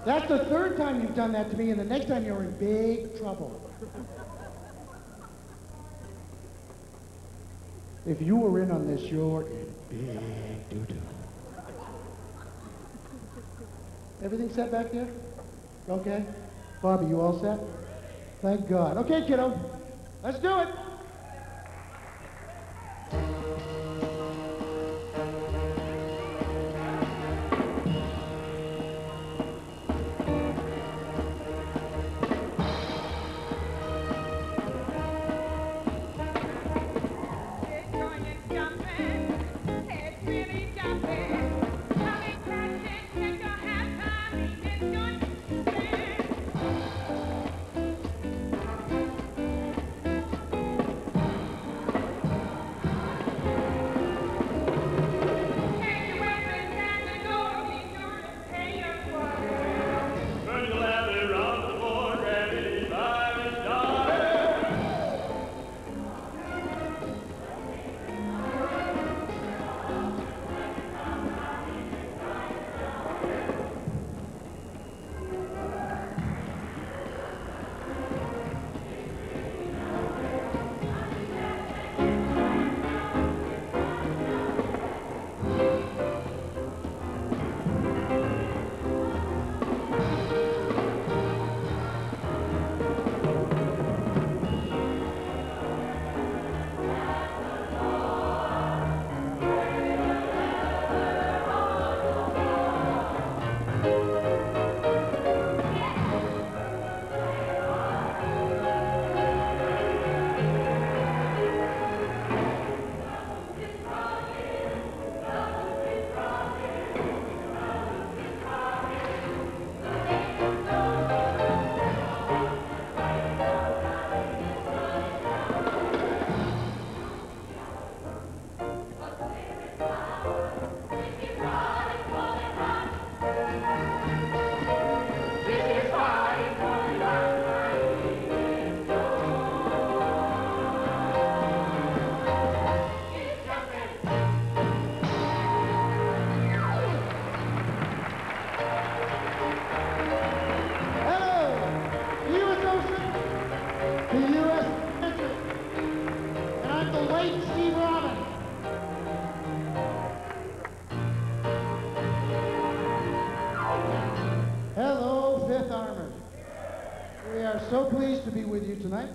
That's the third time you've done that to me, and the next time you're in big trouble. If you were in on this, you're in big doo-doo. Everything set back there? Okay. Bobby, you all set? Thank God. Okay, kiddo. Let's do it. So pleased to be with you tonight.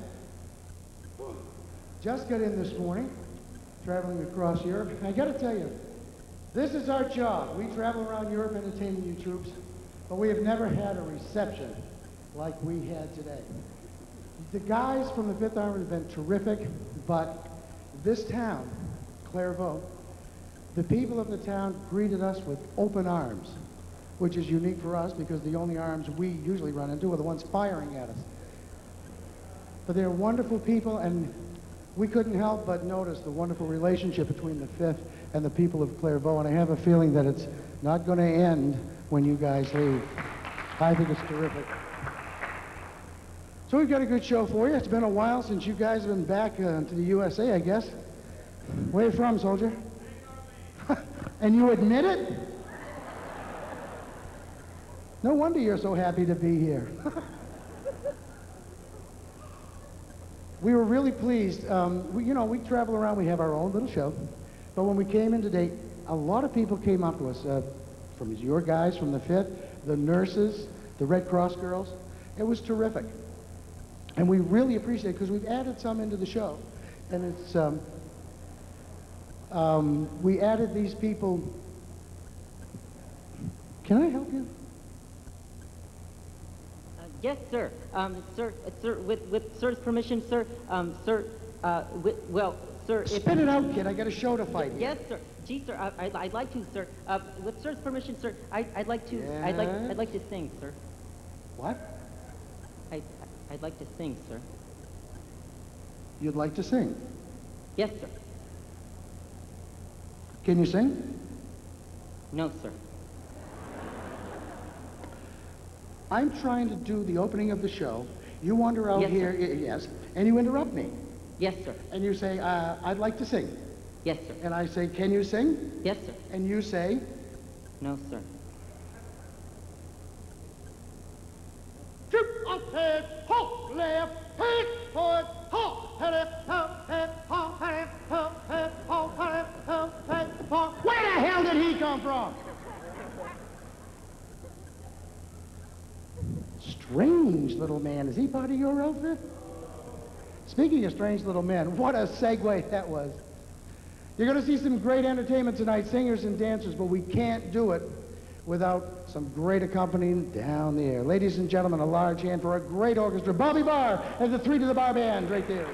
Just got in this morning, traveling across Europe. I got to tell you, this is our job. We travel around Europe entertaining you troops, but we have never had a reception like we had today. The guys from the 5th Army have been terrific, but this town, Clairvaux, the people of the town greeted us with open arms, which is unique for us because the only arms we usually run into are the ones firing at us. But they're wonderful people, and we couldn't help but notice the wonderful relationship between the 5th and the people of Clairvaux, and I have a feeling that it's not going to end when you guys leave. I think it's terrific. So we've got a good show for you. It's been a while since you guys have been back to the USA, I guess. Where you from, soldier? And you admit it? No wonder you're so happy to be here. We were really pleased. We travel around, we have our own little show. But when we came in today, a lot of people came up to us, from your guys from the 5th, the nurses, the Red Cross girls. It was terrific. And we really appreciate it because we've added some into the show. And it's, we added these people. Can I help you? Yes, sir. Sir, with sir's permission, sir. Sir, well, sir. Spit it out, kid. I got a show to fight. Yes, sir. Gee, sir, I'd like to, sir. With sir's permission, sir, I'd like to. Yes. I'd like to sing, sir. What? I'd like to sing, sir. You'd like to sing? Yes, sir. Can you sing? No, sir. I'm trying to do the opening of the show. You wander out here, yes, and you interrupt me. Yes, sir. And you say, I'd like to sing. Yes, sir. And I say, can you sing? Yes, sir. And you say? No, sir. head, ho, left, head, forward, ho, head, ho, head, ho, head, ho, head, ho, head, ho, head, ho. Where the hell did he come from? Strange little man. Is he part of your outfit? Speaking of strange little men, what a segue that was. You're going to see some great entertainment tonight, singers and dancers, but we can't do it without some great accompaniment down there. Ladies and gentlemen, a large hand for a great orchestra. Bobby Bahr and the 3 to the Bar Band right there.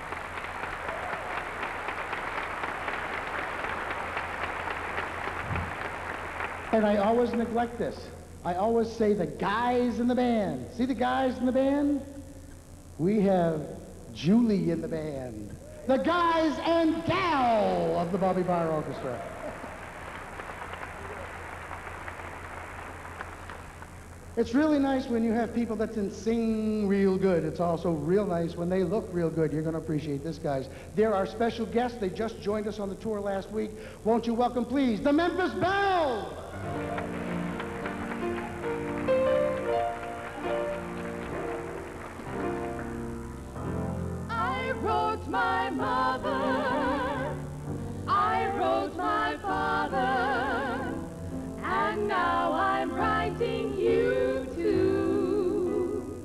And I always neglect this. I always say the guys in the band. See the guys in the band? We have Julie in the band. The guys and gal of the Bobby Bahr Orchestra. It's really nice when you have people that can sing real good. It's also real nice when they look real good. You're going to appreciate this, guys. They're our special guests. They just joined us on the tour last week. Won't you welcome, please, the Memphis Bells! I wrote my mother, I wrote my father, and now I'm writing you too.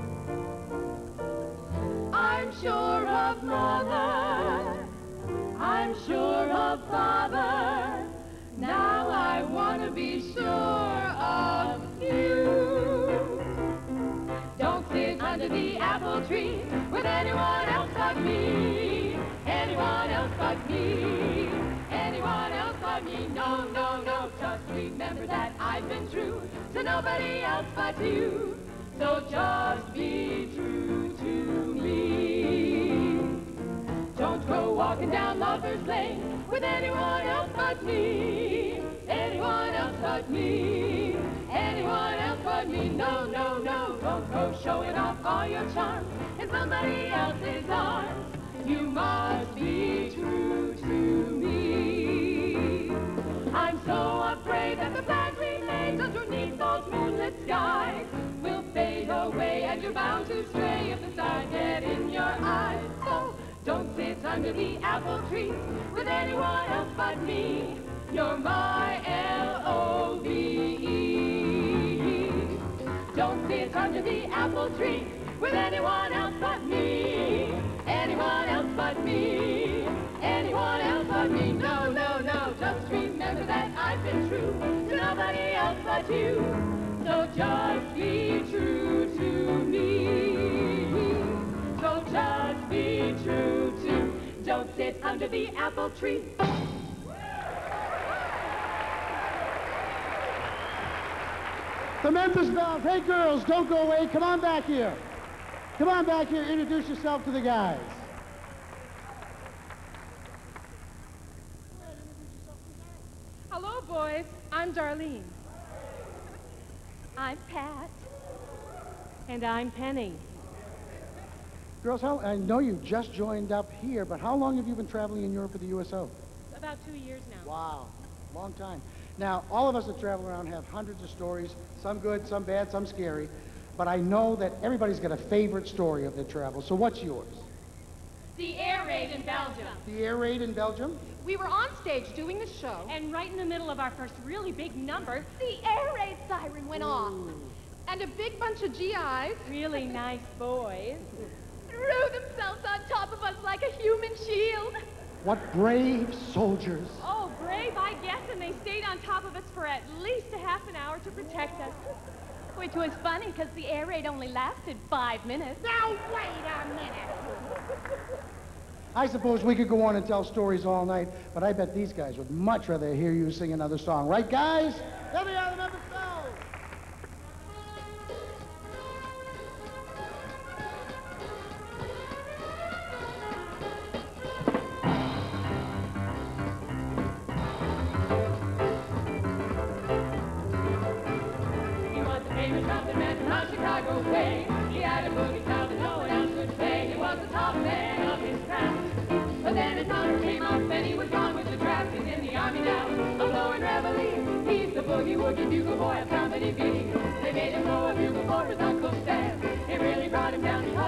I'm sure of mother, I'm sure of father, now I want to be sure of you. Don't sit under the apple tree with anyone else but me, anyone else but me, anyone else but me. No, no, no, just remember that I've been true to nobody else but you. So just be true to me. Don't go walking down Lover's Lane with anyone else but me, anyone else but me, anyone else but me. No, no, no, don't go showing off all your charms in somebody else's arms. You must be true to me. I'm so afraid that the plans we made underneath those moonlit skies will fade away, and you're bound to stray if the stars get in your eyes. So don't sit under the apple tree with anyone else but me. You're my L-O-V-E. Don't sit under the apple tree with anyone else but me, anyone else but me, anyone else but me. No, no, no, just remember that I've been true to nobody else but you. So just be true to me. So just be true to. Don't sit under the apple tree. The Memphis Bells. Hey, girls, don't go away. Come on back here. Come on back here. Introduce yourself to the guys. Hello, boys. I'm Darlene. I'm Pat. And I'm Penny. Girls, I know you just joined up here, but how long have you been traveling in Europe with the USO? About 2 years now. Wow, long time. Now, all of us that travel around have hundreds of stories, some good, some bad, some scary, but I know that everybody's got a favorite story of their travel. So what's yours? The air raid in Belgium. The air raid in Belgium? We were on stage doing the show, and right in the middle of our first really big number, the air raid siren went off. And a big bunch of GIs, really nice boys, threw themselves on top of us like a human shield. What brave soldiers. Oh, brave, I guess, and they stayed on top of us for at least a half an hour to protect us. Which was funny, because the air raid only lasted 5 minutes. Now wait a minute. I suppose we could go on and tell stories all night, but I bet these guys would much rather hear you sing another song. Right, guys? Let me out of the Memphis Bells. Chicago way. He had a boogie style that no one else could play. He was the top man of his craft. But then his honor came up and he was gone with the draft. He's in the army now, a blowing reveille. He's the boogie woogie bugle boy of Company B. They made him blow a bugle for his Uncle Sam. He really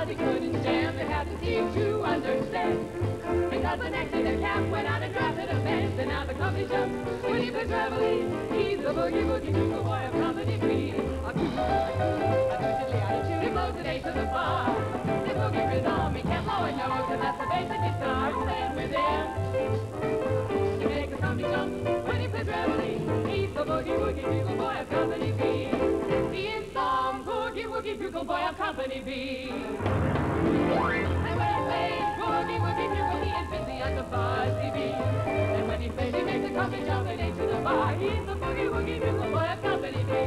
he couldn't stand. They had to seem to understand. Because the next day their camp went out and drafted a band. And now the company jumps when he plays reveille. He's the boogie bugle boy of company B. A diddly attitude, he blows an A to the bar. His boogie rhythm, he can't blow a note, and that's the basic guitar playing with him. He makes the company jump when he plays reveille. He's the boogie bugle boy of company B. He is some boogie bugle boy of company B. And when he plays boogie bugle, he is busy at the fuzzy bee. And when he plays, he makes the company jump and into the bar. He's the boogie bugle boy of company B.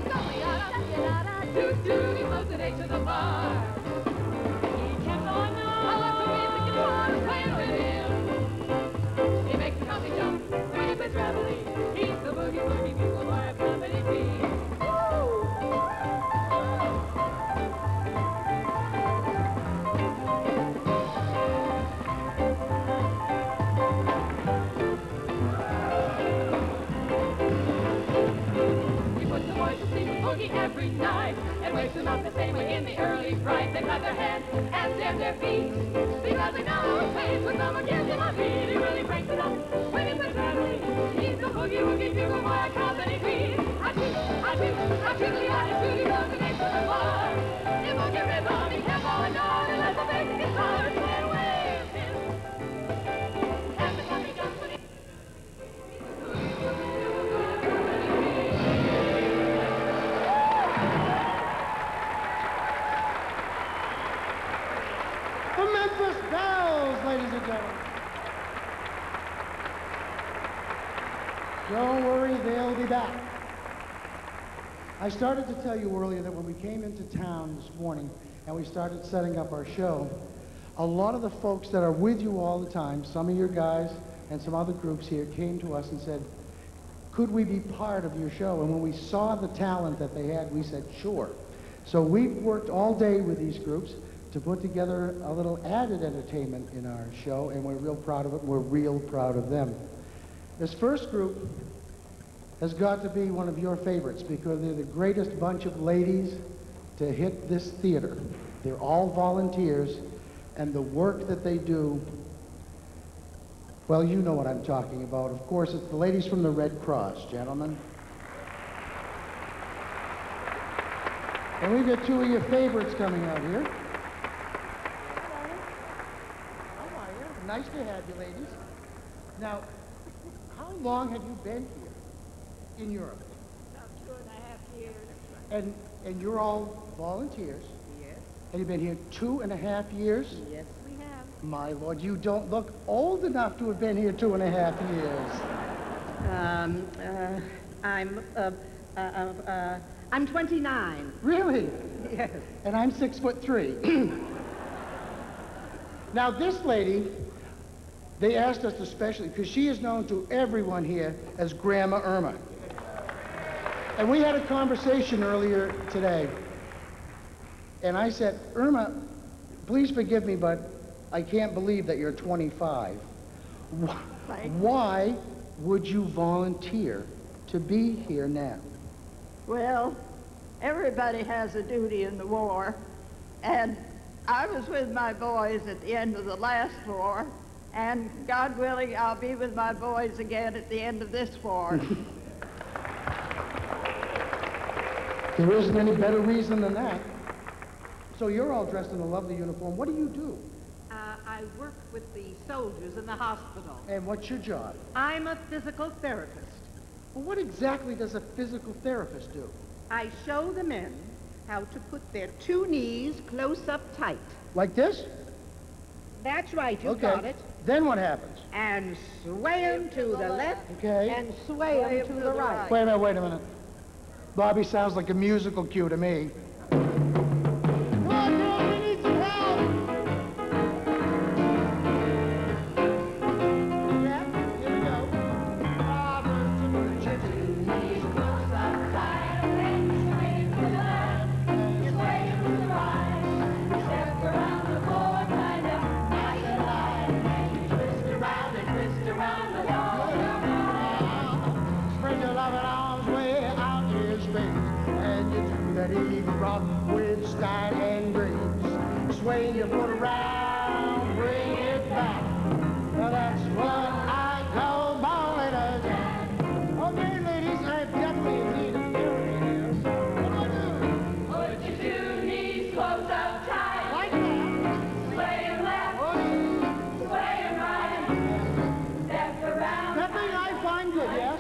Do-do, he blows an A to the bar. He can't blow a note. I love the music guitar playing with him. He makes the company jump when he plays reveille. He's the boogie bugle boy of company B. Every night and wakes them up the same way in the early fright. They clap their hands and stamp their feet because they know face when someone gives him a beat. He really breaks it up when he plays reveille. He's the boogie bugle boy of company B. I shoot the attitude, he blows the next to the bar. In boogie rhythm, he can't blow a note unless the basic guitar play with him. And the company jumps when he... The Memphis Bells, ladies and gentlemen. Don't worry, they'll be back. I started to tell you earlier that when we came into town this morning and we started setting up our show, a lot of the folks that are with you all the time, some of your guys and some other groups here, came to us and said, could we be part of your show? And when we saw the talent that they had, we said, sure. So we've worked all day with these groups to put together a little added entertainment in our show, and we're real proud of it. We're real proud of them. This first group has got to be one of your favorites because they're the greatest bunch of ladies to hit this theater. They're all volunteers, and the work that they do, well, you know what I'm talking about. Of course, it's the ladies from the Red Cross, gentlemen. And we've got two of your favorites coming out here. Nice to have you, ladies. Now, how long have you been here in Europe? About 2.5 years. And you're all volunteers? Yes. And you've been here 2.5 years? Yes, we have. My Lord, you don't look old enough to have been here 2.5 years. I'm 29. Really? Yes. And I'm 6'3". Now, this lady, they asked us especially, because she is known to everyone here as Grandma Irma. And we had a conversation earlier today, and I said, Irma, please forgive me, but I can't believe that you're 25. Why would you volunteer to be here now? Well, everybody has a duty in the war, and I was with my boys at the end of the last war, and God willing, I'll be with my boys again at the end of this war. There isn't any better reason than that. So you're all dressed in a lovely uniform. What do you do? I work with the soldiers in the hospital. And what's your job? I'm a physical therapist. Well, what exactly does a physical therapist do? I show the men how to put their two knees close up tight. Like this? That's right, you Okay. got it. Then what happens? And sway them to the left Okay. and sway them to the right. Wait a minute. Bobby sounds like a musical cue to me. Come on, girls, we need some help! Yeah, here we go. Robert's in the kitchen. He's close up tight, and sway to the left, and sway to the right. Step around the floor, kind of nice and light, and you twist around the wall. Spread your loving arms way out his face, and you do that eagle rock with style and grace. sway your foot around, bring it back. Well, that's what I call ballin' a jack. Okay, ladies, I've definitely need a hearing here. What do I do? Put your two knees close up tight. Like that. Sway 'em left, sway 'em right. Step around. Stepping, I find good, yes?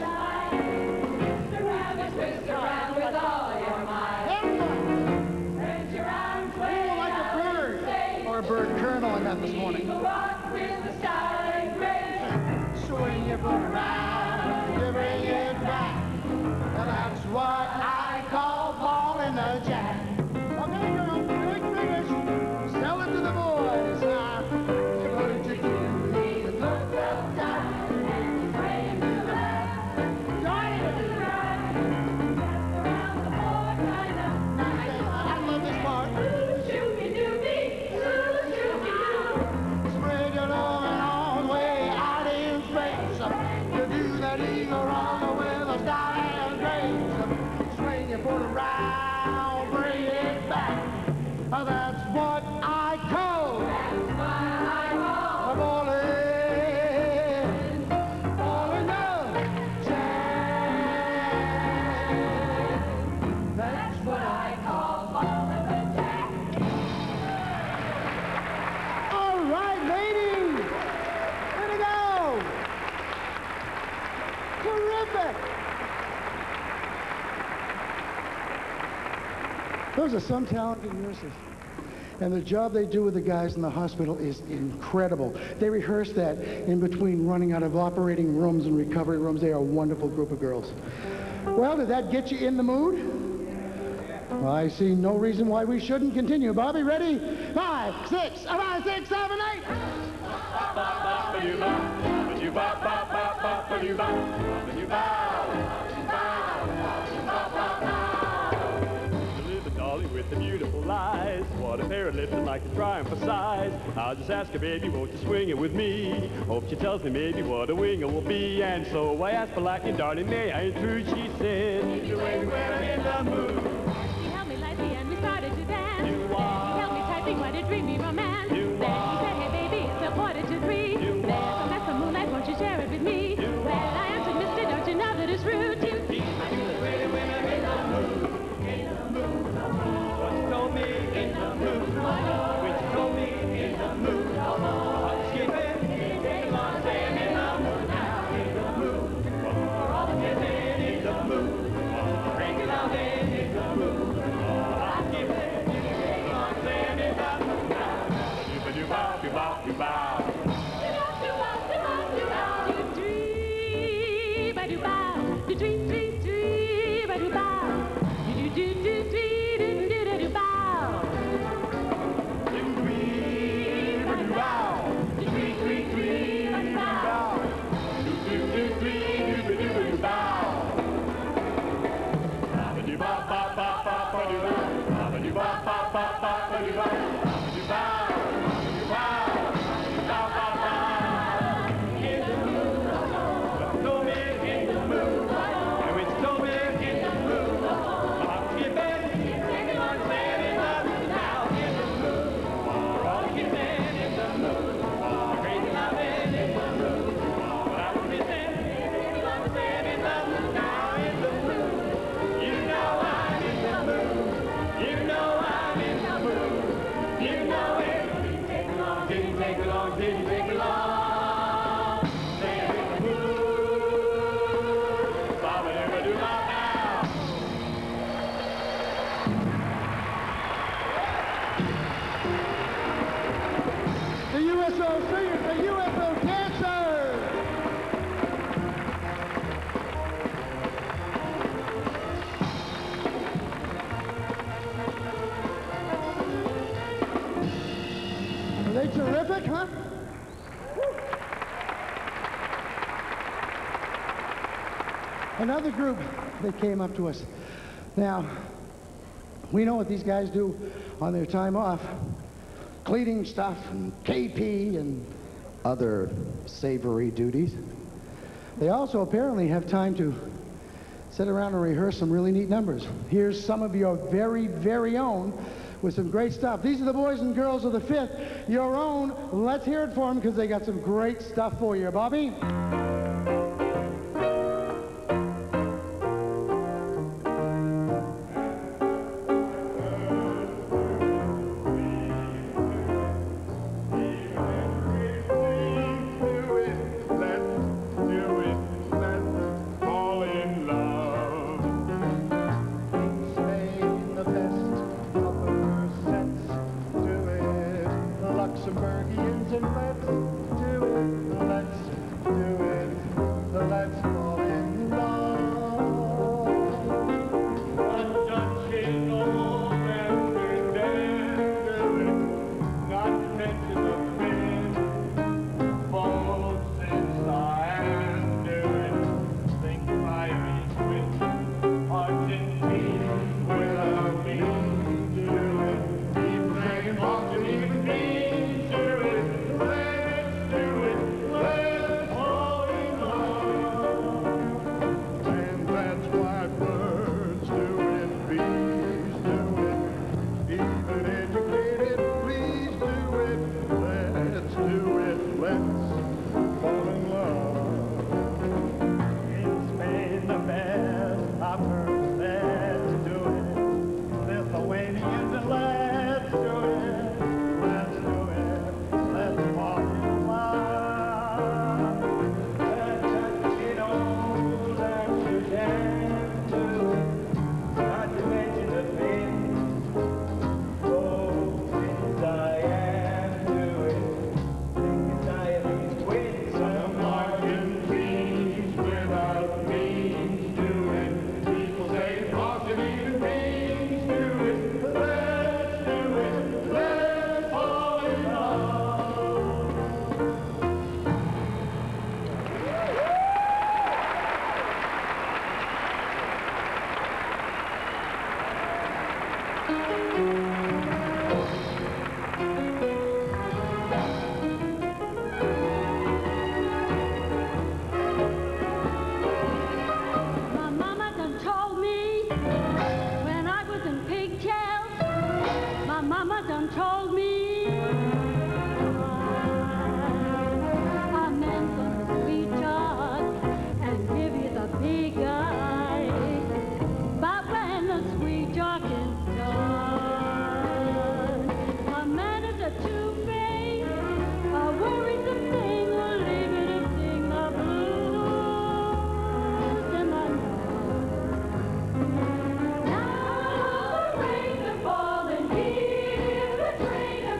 Twist around with all your might. Everybody. Spread your arms way Oh, like a out bird. and stay. Or a bird colonel I got this morning. Eagle walk with the style and grace. Swing your foot around, you bring it back. Well, that's what I call ballin' a jack. Okay, girl, quick finish. Sell it to the boys. Now, you put it to two knees, close up tight. Sway 'em to the left, Join it. to the right. Step around the floor, kind of nice. I love this part. Shooby-dooby, shoo-shooby-doo. Spread your love and all the way out in space. You do that eagle roll with a style and grace. Swing your foot around, bring it back. That's what I call a ballin' a jack. That's what I call ballin' a jack. All right, ladies. Way to go. Terrific. Those are some talented nurses. And the job they do with the guys in the hospital is incredible. They rehearse that in between running out of operating rooms and recovery rooms. They are a wonderful group of girls. Well, did that get you in the mood? Well, I see no reason why we shouldn't continue. Bobby, ready? 5, 6, 5, 6, 7, 8. With the beautiful eyes, what a pair of lips and like to try 'em for size. I'll just ask her, baby, won't you swing it with me? Hope she tells me maybe what a winger will be. And so I asked politely, darling, may I intrude? She said, if you wait when I'm in the mood. He held me lightly and we started to dance. You Then he held me tightly, what a dreamy romance. You Then he said, hey baby, it's a 2:45. You There's a mess of moonlight, won't you share it with me? Well, I answered, mister, don't you know that it's rude to When I'm in the mood. What you told me in the mood. When you told me in the mood. I'm skipping, take a long stand in the mood now. In the mood. For all the kissing in the mood. Crazy loving in the mood. I'm skipping, take a long stand in the mood now. Do-ba-do-bow, do-bow, do-bow. The USO singers, the USO dancers. Are they terrific, huh? Another group that came up to us. Now, we know what these guys do on their time off. Cleaning stuff and KP and other savory duties. They also apparently have time to sit around and rehearse some really neat numbers. Here's some of your very, very own with some great stuff. These are the boys and girls of the 5th, your own. Let's hear it for them because they got some great stuff for you. Bobby? Train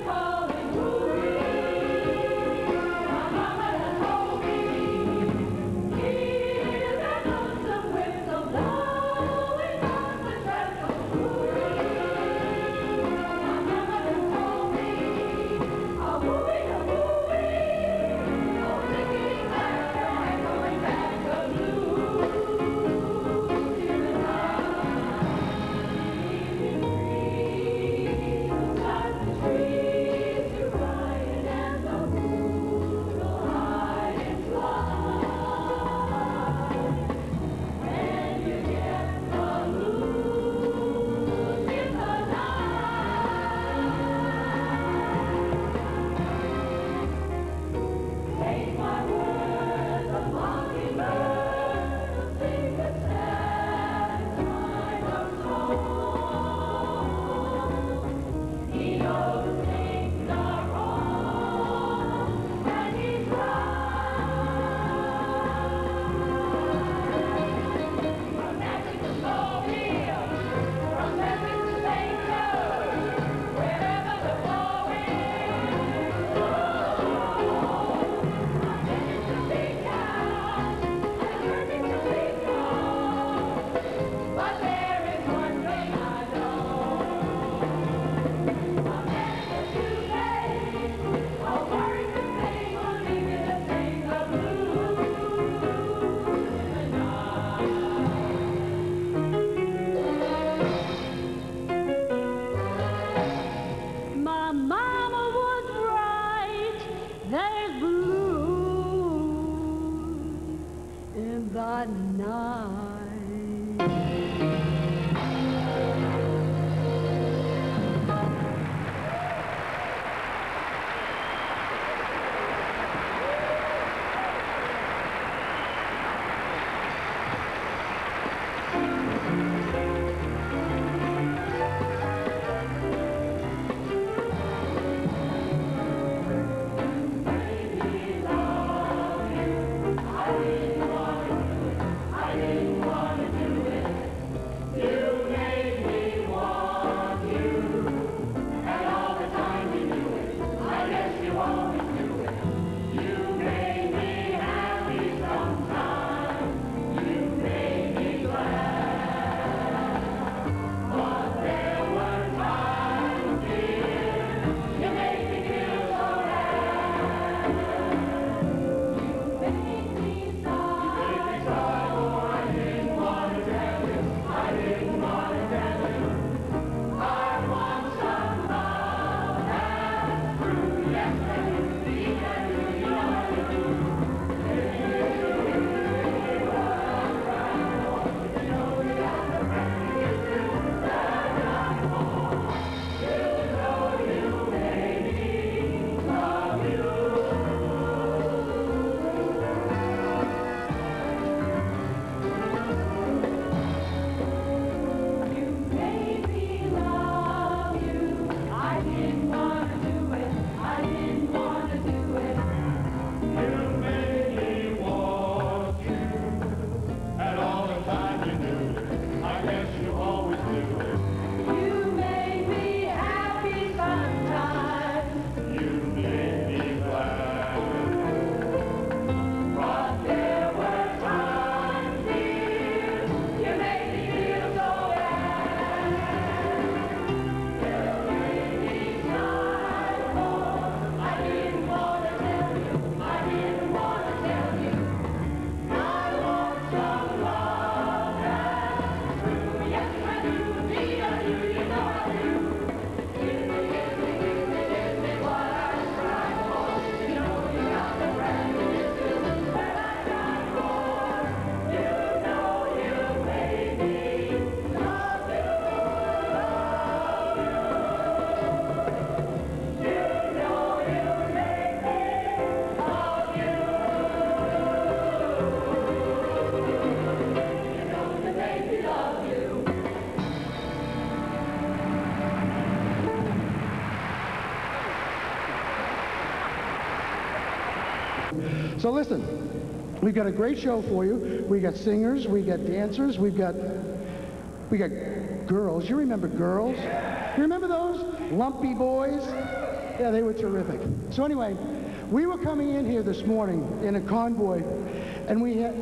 So listen, we've got a great show for you. We got singers, we got dancers, we got girls. You remember girls? You remember those? Lumpy boys? Yeah, they were terrific. So anyway, we were coming in here this morning in a convoy, and we had,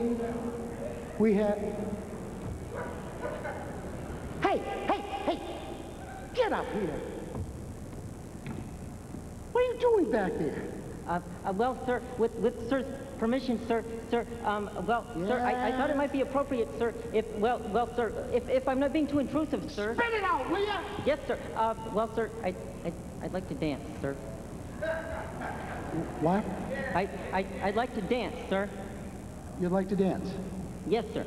hey, get up here. What are you doing back there? Well, sir, with sir's permission, sir, sir, I thought it might be appropriate, sir, sir, if I'm not being too intrusive, sir. Spit it out, will ya? Yes, sir. Well, sir, I'd like to dance, sir. What? I'd like to dance, sir. You'd like to dance? Yes, sir.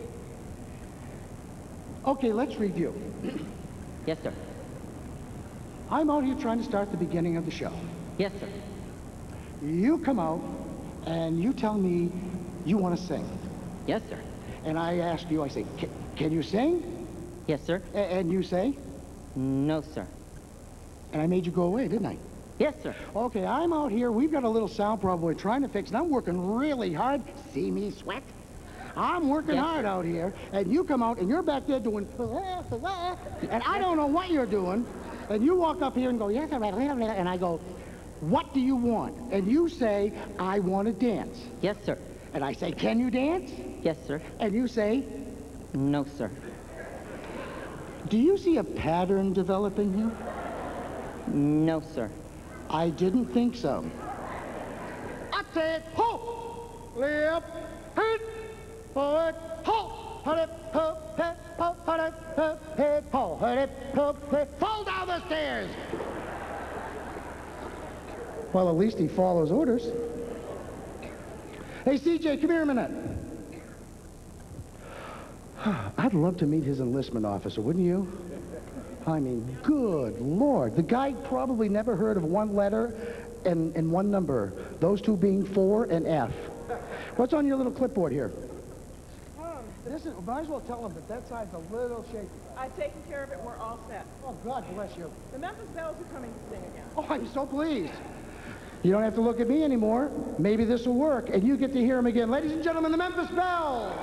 Okay, let's review. Yes, sir. I'm out here trying to start the beginning of the show. Yes, sir. You come out and you tell me you want to sing. Yes, sir. And I ask you, I say, can you sing? Yes, sir. And you say? No, sir. And I made you go away, didn't I? Yes, sir. Okay, I'm out here. We've got a little sound problem we're trying to fix, and I'm working really hard. See me sweat? I'm working hard out here, and you come out, and you're back there doing, and I don't know what you're doing, and you walk up here and go, yes, and I go, what do you want? And you say, I want to dance. Yes, sir. And I say, can you dance? Yes, sir. And you say, no, sir. do you see a pattern developing here? No, sir. I didn't think so. I said, ho, left, hit, forward, ho, hit, ho, hit, ho, hit, ho, hit, ho, hit, ho, hit, fall down the stairs. Well, at least he follows orders. Hey, CJ, come here a minute. I'd love to meet his enlistment officer, wouldn't you? I mean, good Lord. The guy probably never heard of one letter and one number, those two being 4 and F. What's on your little clipboard here? Might as well tell him that side's a little shaky. I've taken care of it. We're all set. Oh, God bless you. The Memphis Bells are coming to sing again. Oh, I'm so pleased. You don't have to look at me anymore. Maybe this will work, and you get to hear them again. Ladies and gentlemen, the Memphis Bells.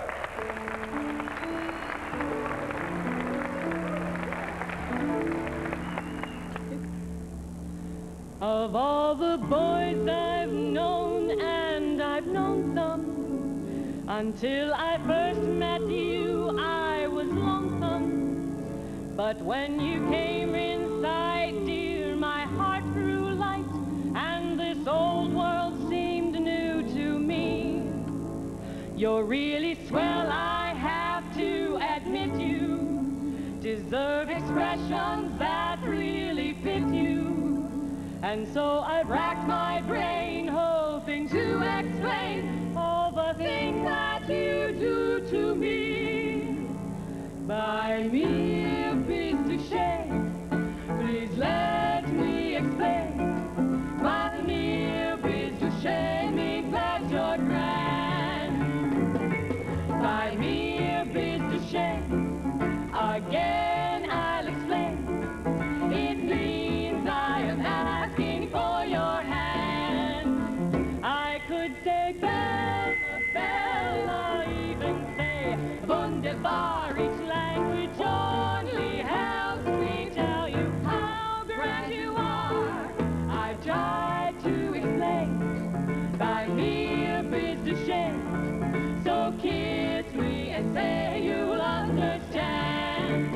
Of all the boys I've known, and I've known some, until I first met you, I was lonesome. But when you came in sight, dear, my heart grew light, and this old world seemed new to me. You're really swell, I have to admit you deserve expressions that really fit you. And so I've racked my brain, hoping to explain all the things that you do to me. By mere bit shame, please let me explain. By mere bit shame, that you're grand. By mere bit shame, again I'll explain. It means I am asking for your hand. I could say Bella, Bella, even say Wunderbar. Each language only helps me tell you how grand you are. I've tried to explain by mere bits of shame. So kiss me and say you'll understand.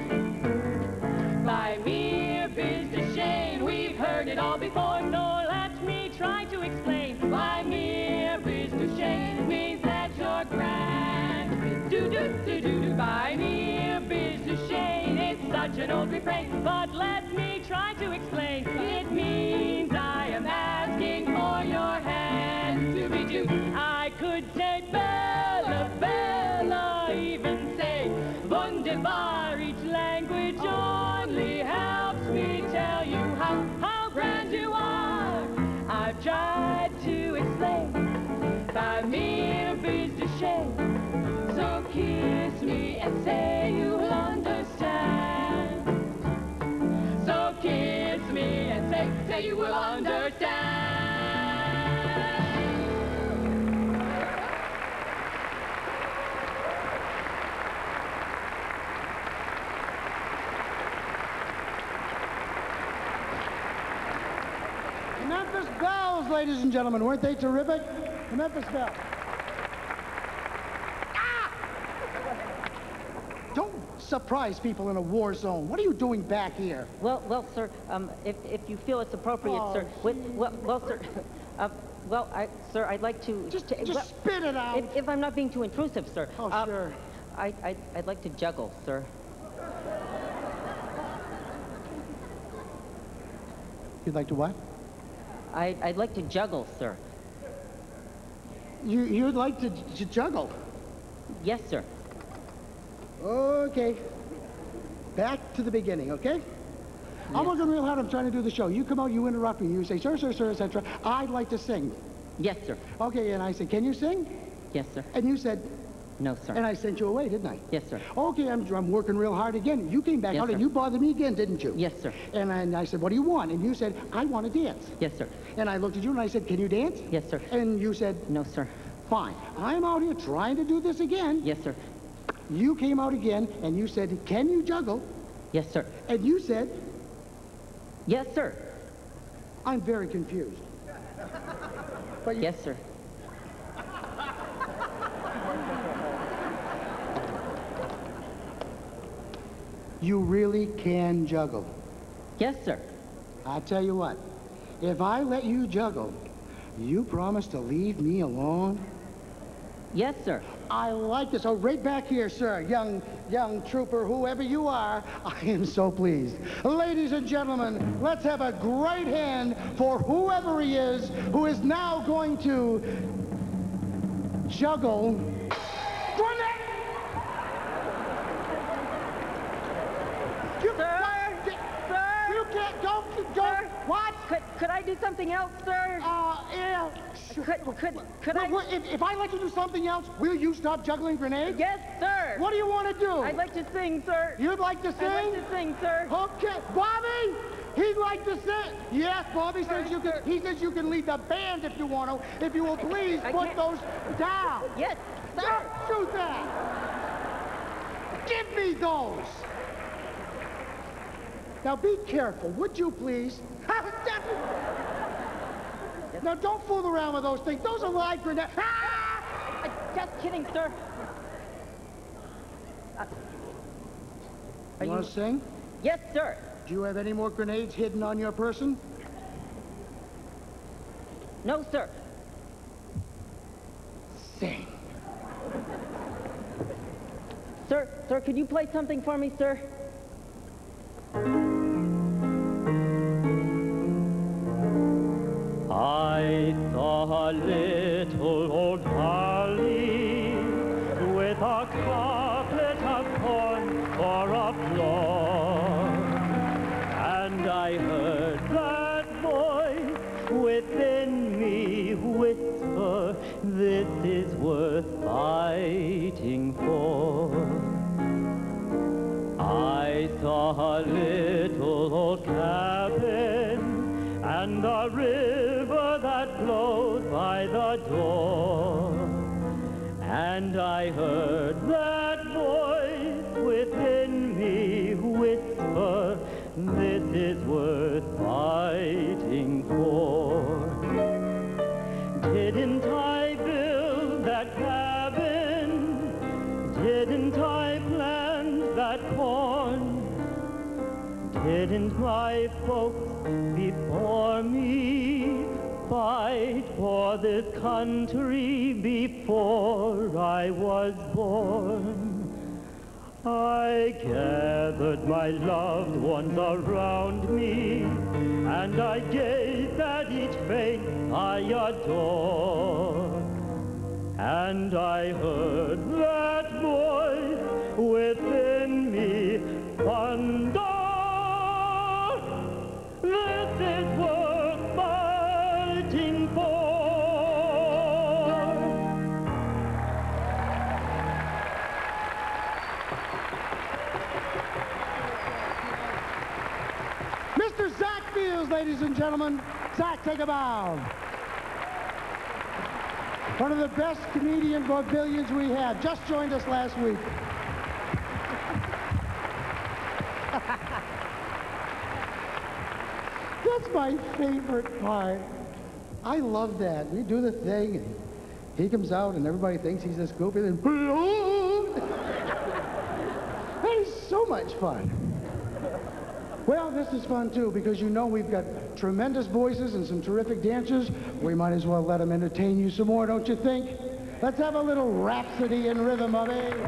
By mere bits of shame, we've heard it all before, so let me try to explain. By mere bits of shame means that you're grand. Do-do-do-do-do. By mere bits of shame, it's such an old refrain, but let me try to explain. It means I am asking for your hand. Do-be-do. I could say Bella, Bella, even say Wunderbar. Each language only helps me tell you how grand you are. I've tried to explain by mere bits of shame. So kiss me and say you'll understand. So kiss me and say you will understand. Memphis Bells, ladies and gentlemen. Weren't they terrific? The Memphis Bells. Ah! Don't surprise people in a war zone. What are you doing back here? Well, sir, if you feel it's appropriate, sir. Well, sir, sir, I'd like to... Just spit it out. If I'm not being too intrusive, sir. Oh, sure. I'd like to juggle, sir. You'd like to what? I'd like to juggle, sir. You'd like to juggle? Yes, sir. Okay. Back to the beginning, okay? I'm working real hard. I'm trying to do the show. You come out, you interrupt me. You say, sir, etc. I'd like to sing. Yes, sir. Okay, and I said, can you sing? Yes, sir. And you said... No, sir. And I sent you away, didn't I? Yes, sir. Okay, I'm working real hard again. You came back Yes, out sir. and you bothered me again, didn't you? Yes, sir. And I said, what do you want? And you said, I want to dance. Yes, sir. And I looked at you and I said, can you dance? Yes, sir. And you said, No, sir. fine. I'm out here trying to do this again. Yes, sir. You came out again and you said, can you juggle? Yes, sir. And you said, Yes, sir. I'm very confused. But Yes, sir. you really can juggle. Yes, sir. I'll tell you what, if I let you juggle, you promise to leave me alone? Yes, sir. I like this. Oh, right back here, sir. Young trooper, whoever you are, I am so pleased. Ladies and gentlemen, let's have a great hand for whoever he is who is now going to juggle. Grenade! You can't go. Sir? What? Could I do something else, sir? Yeah. Could I? If I let you do something else, will you stop juggling grenades? Yes, sir. What do you want to do? I'd like to sing, sir. You'd like to sing? I'd like to sing, sir. Okay. Bobby, he'd like to sing. Yes, Bobby says you can. He says you can lead the band if you want to. If you will please put those down. Yes, sir. Don't do that. Give me those. Now be careful, would you please? Now don't fool around with those things. Those are live grenades. Just kidding, sir. You want to sing? Yes, sir. Do you have any more grenades hidden on your person? No, sir. Sing. Sir, could you play something for me, sir? I saw a little old valley with a carpet of corn for a floor, and I heard that voice within me whisper, this is worth fighting for. I saw a little old cabin and a river that flowed by the door, and I heard that voice within me whisper, this is worth fighting for. Didn't I build that cabin? Didn't I plant that corn? Didn't my folks before me fight for this country before I was born? I gathered my loved ones around me, and I gazed at each face I adore, and I heard that voice within me thunder, this is worth fighting for. Mr. Zach Fields, ladies and gentlemen. Zach, take a bow. One of the best comedian vaudevillians we have. Just joined us last week. That's my favorite part. I love that. We do the thing, and he comes out, and everybody thinks he's this goofy, and that is so much fun. Well, this is fun, too, because you know we've got tremendous voices and some terrific dancers. We might as well let them entertain you some more, don't you think? Let's have a little rhapsody in rhythm of it.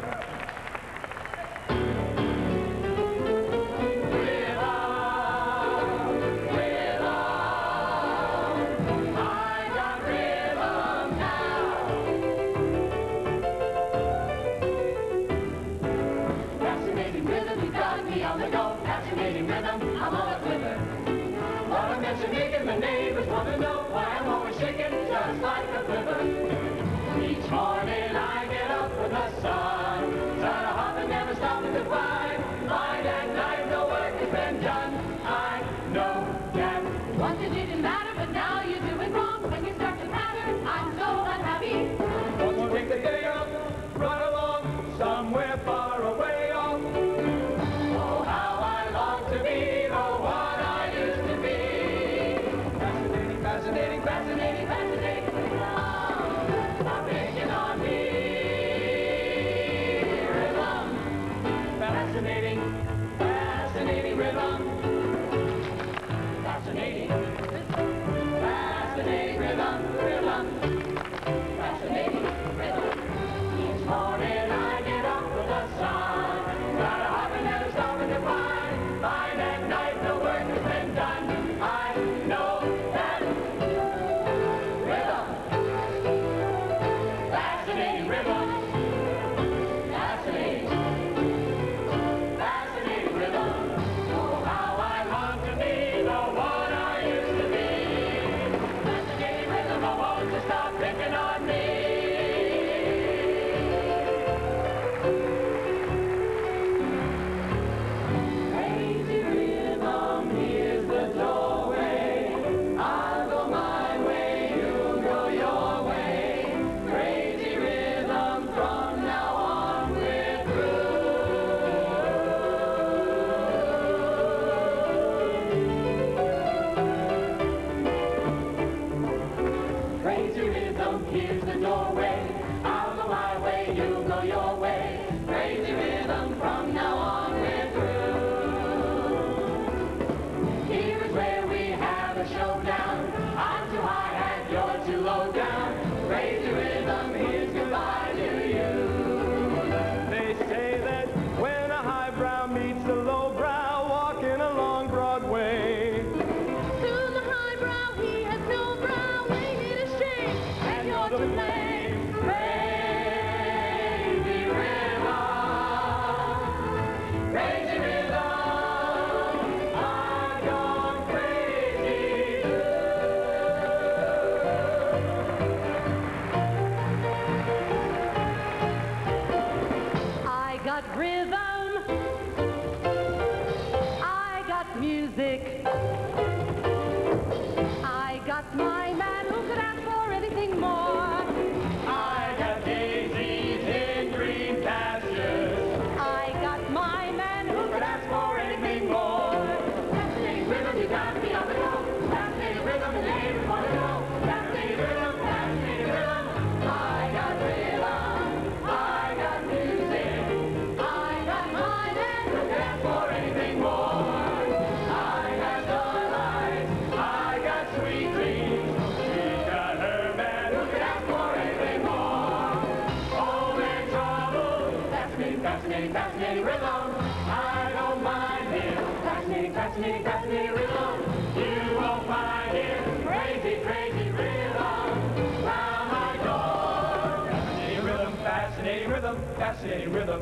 Fascinating rhythm.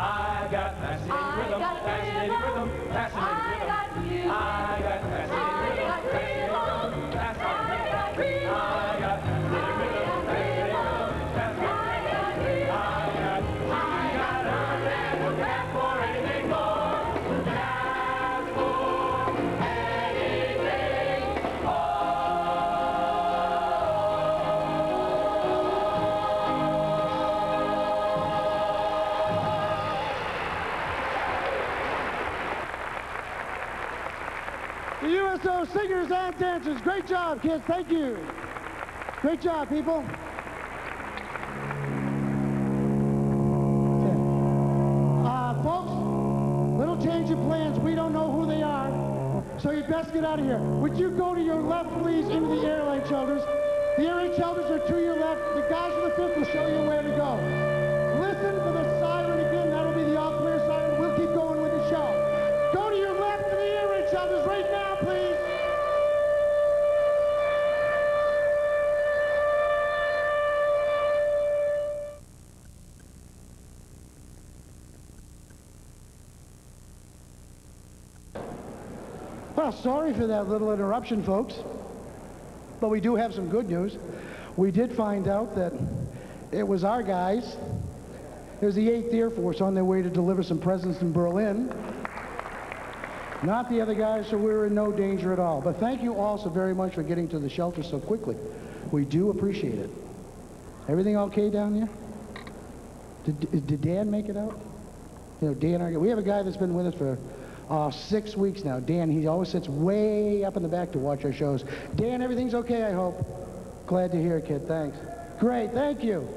I got fascinating rhythm. Fascinating rhythm. Fascinating rhythm. I got fascinating rhythm. Fascinating rhythm. Fascinating rhythm. I got fascinating rhythm. Fascinating rhythm. Fascinating rhythm. I got a man who can ask for anything more. Who can ask for anything more. The USO singers and dancers. Great job, kids. Thank you. Great job, people. Folks, little change of plans. We don't know who they are, so you best get out of here. Would you go to your left, please, into the air raid shelters? The air raid shelters are to your left. The guys from the 5th will show you where to go. Listen for the siren again. That'll be the all-clear siren. We'll keep going with the show. Go to your left to the air raid shelters right now, please. Well, sorry for that little interruption, folks. But we do have some good news. We did find out that it was our guys. It was the 8th Air Force on their way to deliver some presents in Berlin. Not the other guys, so we were in no danger at all. But thank you all so very much for getting to the shelter so quickly. We do appreciate it. Everything okay down there? Did Dan make it out? You know, Dan, we have a guy that's been with us for 6 weeks now. Dan, he always sits way up in the back to watch our shows. Dan, everything's okay, I hope. Glad to hear it, kid. Thanks. Great, thank you.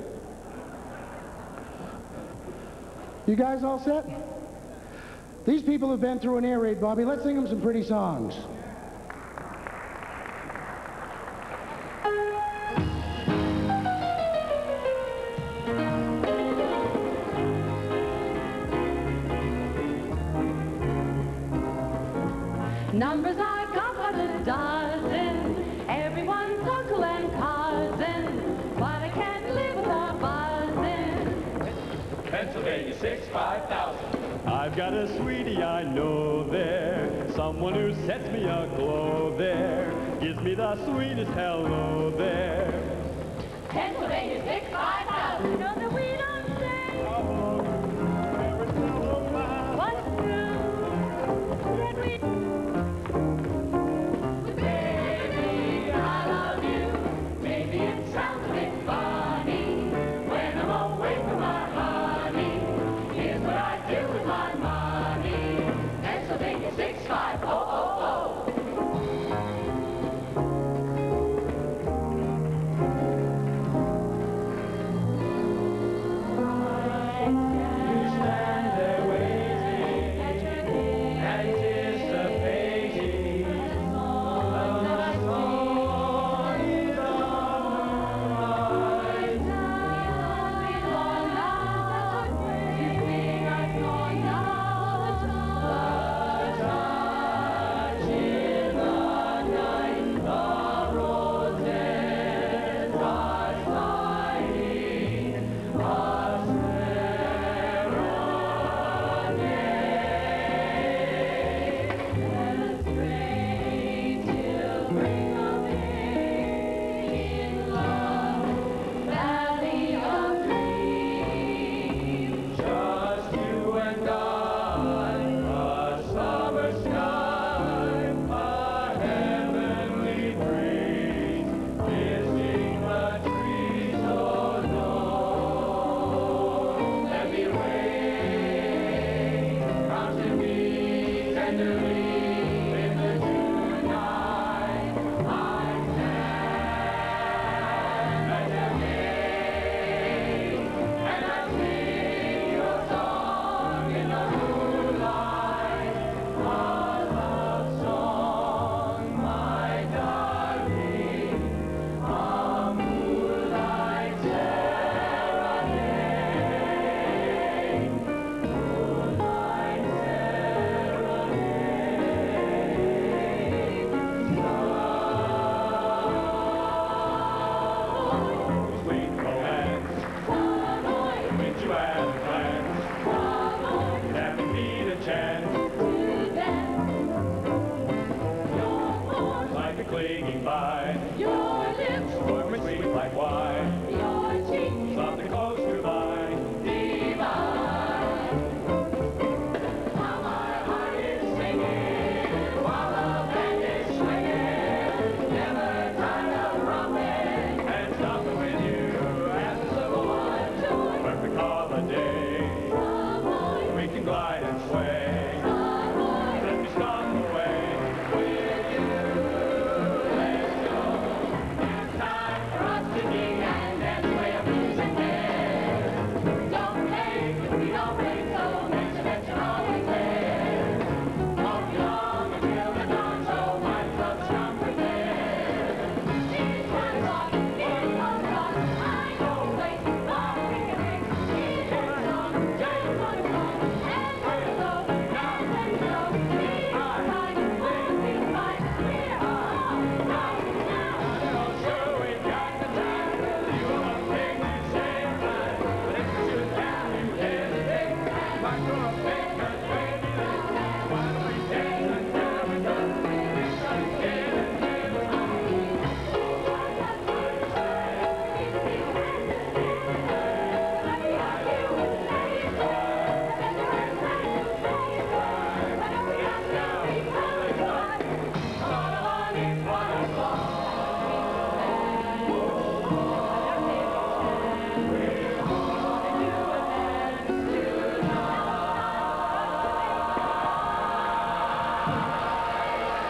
You guys all set? These people have been through an air raid, Bobby. Let's sing them some pretty songs. Numbers I got by the dozen, everyone's uncle and cousin, but I can't live without buzzing. Pennsylvania 65000. I've got a sweetie I know there, someone who sets me aglow there, gives me the sweetest hello there. Pennsylvania 65000. You know that we don't say what's true, that we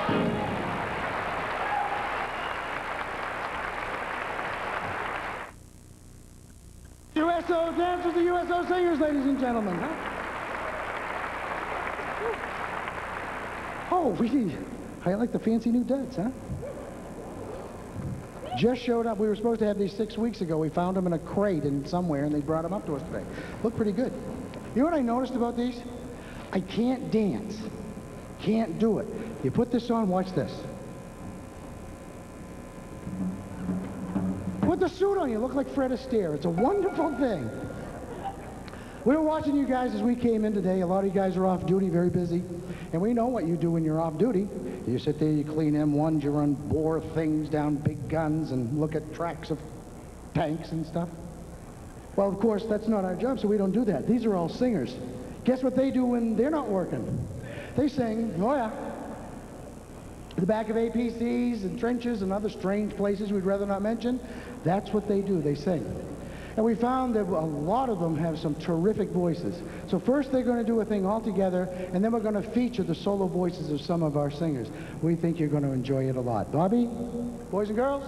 USO dancers, the USO singers, ladies and gentlemen. Huh? Oh, I like the fancy new duds, huh? Just showed up. We were supposed to have these 6 weeks ago. We found them in a crate in somewhere, and they brought them up to us today. Look pretty good. You know what I noticed about these? I can't dance. Can't do it. You put this on, watch this. Put the suit on, you look like Fred Astaire. It's a wonderful thing. We were watching you guys as we came in today. A lot of you guys are off duty, very busy. And we know what you do when you're off duty. You sit there, you clean M1s, you run bore things down big guns and look at tracks of tanks and stuff. Well, of course, that's not our job, so we don't do that. These are all singers. Guess what they do when they're not working? They sing, oh yeah, the back of APCs and trenches and other strange places we'd rather not mention. That's what they do, they sing. And we found that a lot of them have some terrific voices. So first they're going to do a thing all together, and then we're going to feature the solo voices of some of our singers. We think you're going to enjoy it a lot. Bobby, boys and girls?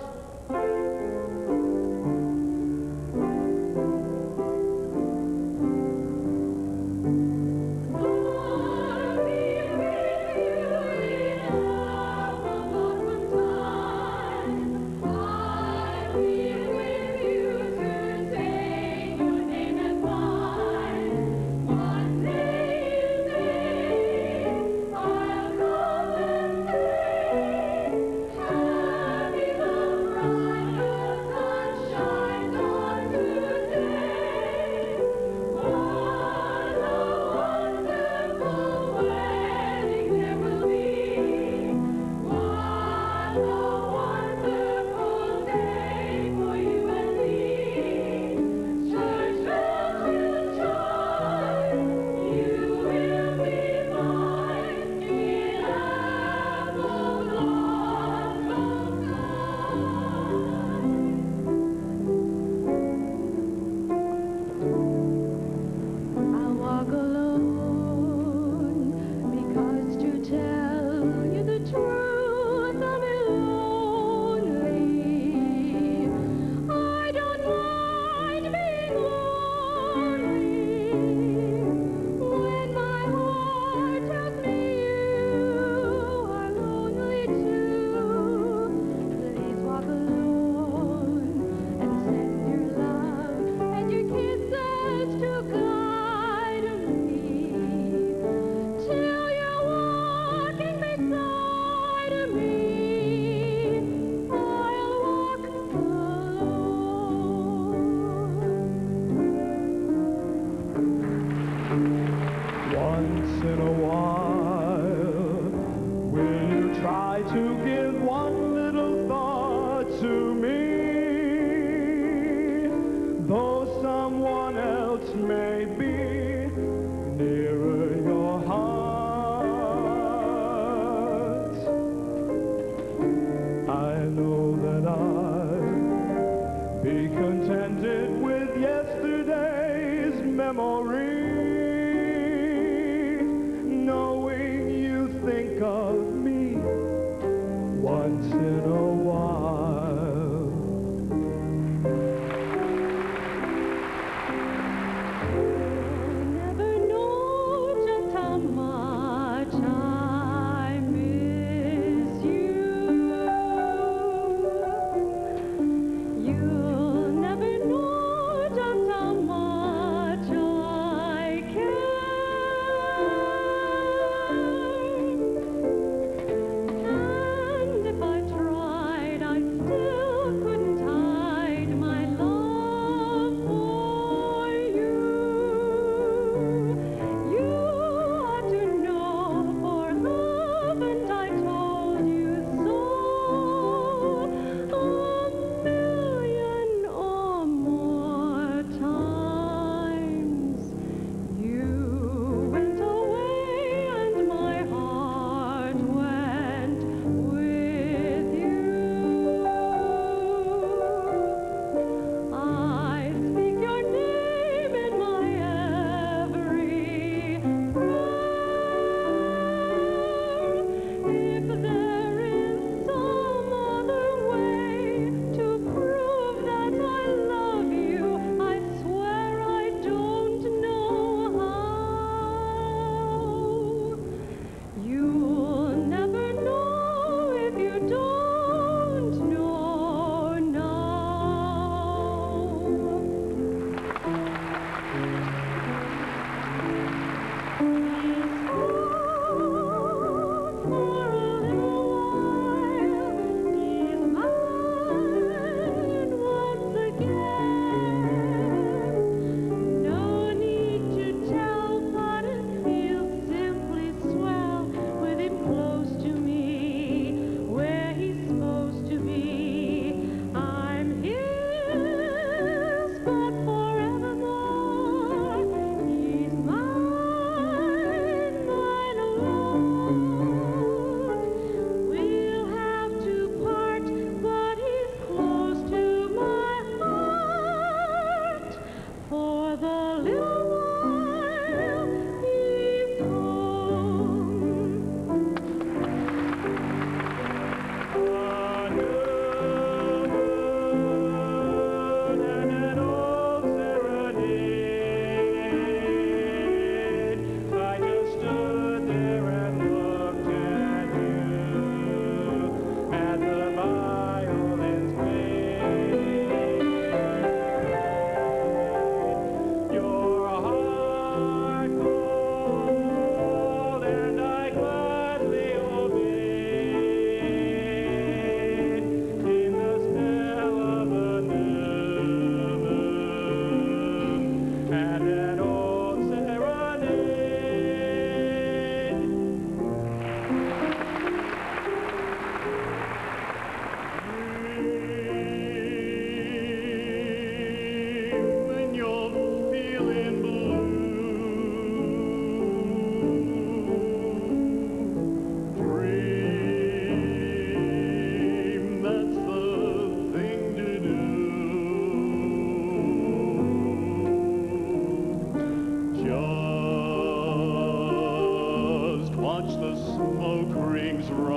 You'll never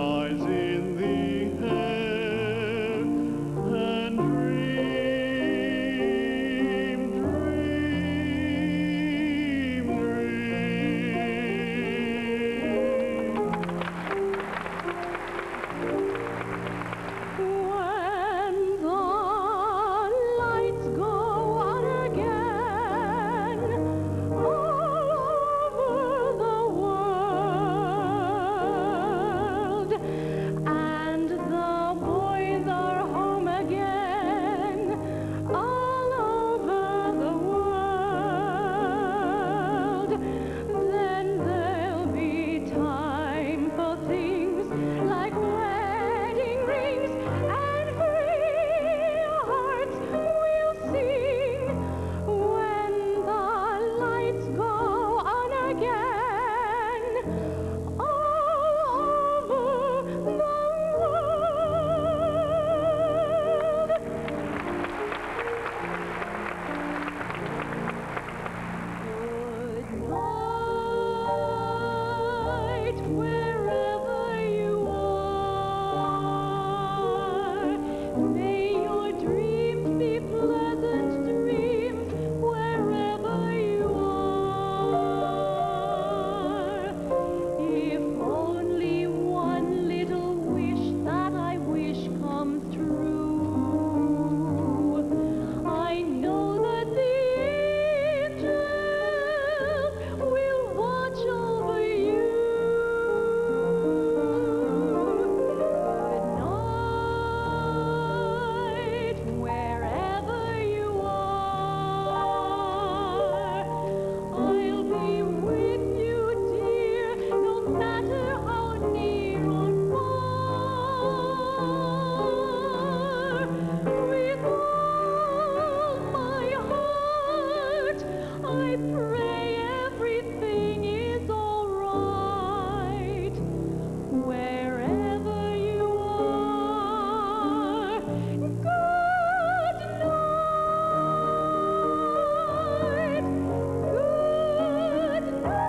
rise in the air and dream, dream, When the lights go on again all over the world, and the boys are home again all over the world, then there'll be time for things like wedding rings, and free hearts will sing when the lights go on again all over the world. Good night, wherever you are. May your dreams be pleasant dreams, wherever you are. If only one little wish that I wish comes true, I know that the angels will watch over you. Good night, wherever you are. I'll be with you, dear, no matter how near or far. With all my heart, I pray everything is all right. Wherever you are, good night, good night.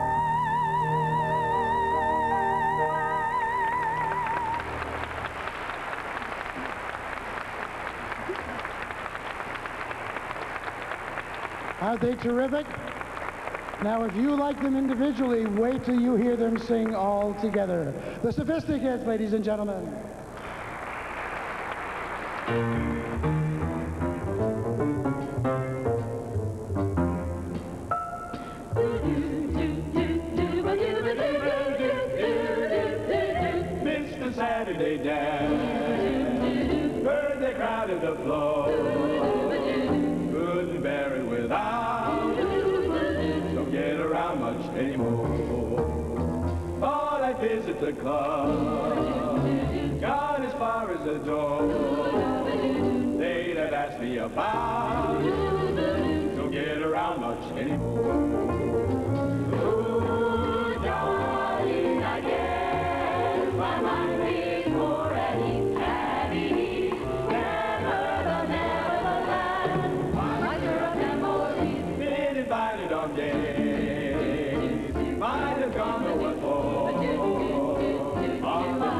Aren't they terrific? Now, if you like them individually, wait till you hear them sing all together. The Sophisticates, ladies and gentlemen. Mr. Saturday Dance, heard they crowded the floor, couldn't bear it without, don't get around much anymore. Thought I'd visit the club, got as far as the door, they'd have asked me about, don't get around much anymore. Ooh, darling, I guess my mind is already at ease. Never the Neverland, wonder of memories. Been invited on days, might have gone to what for. On the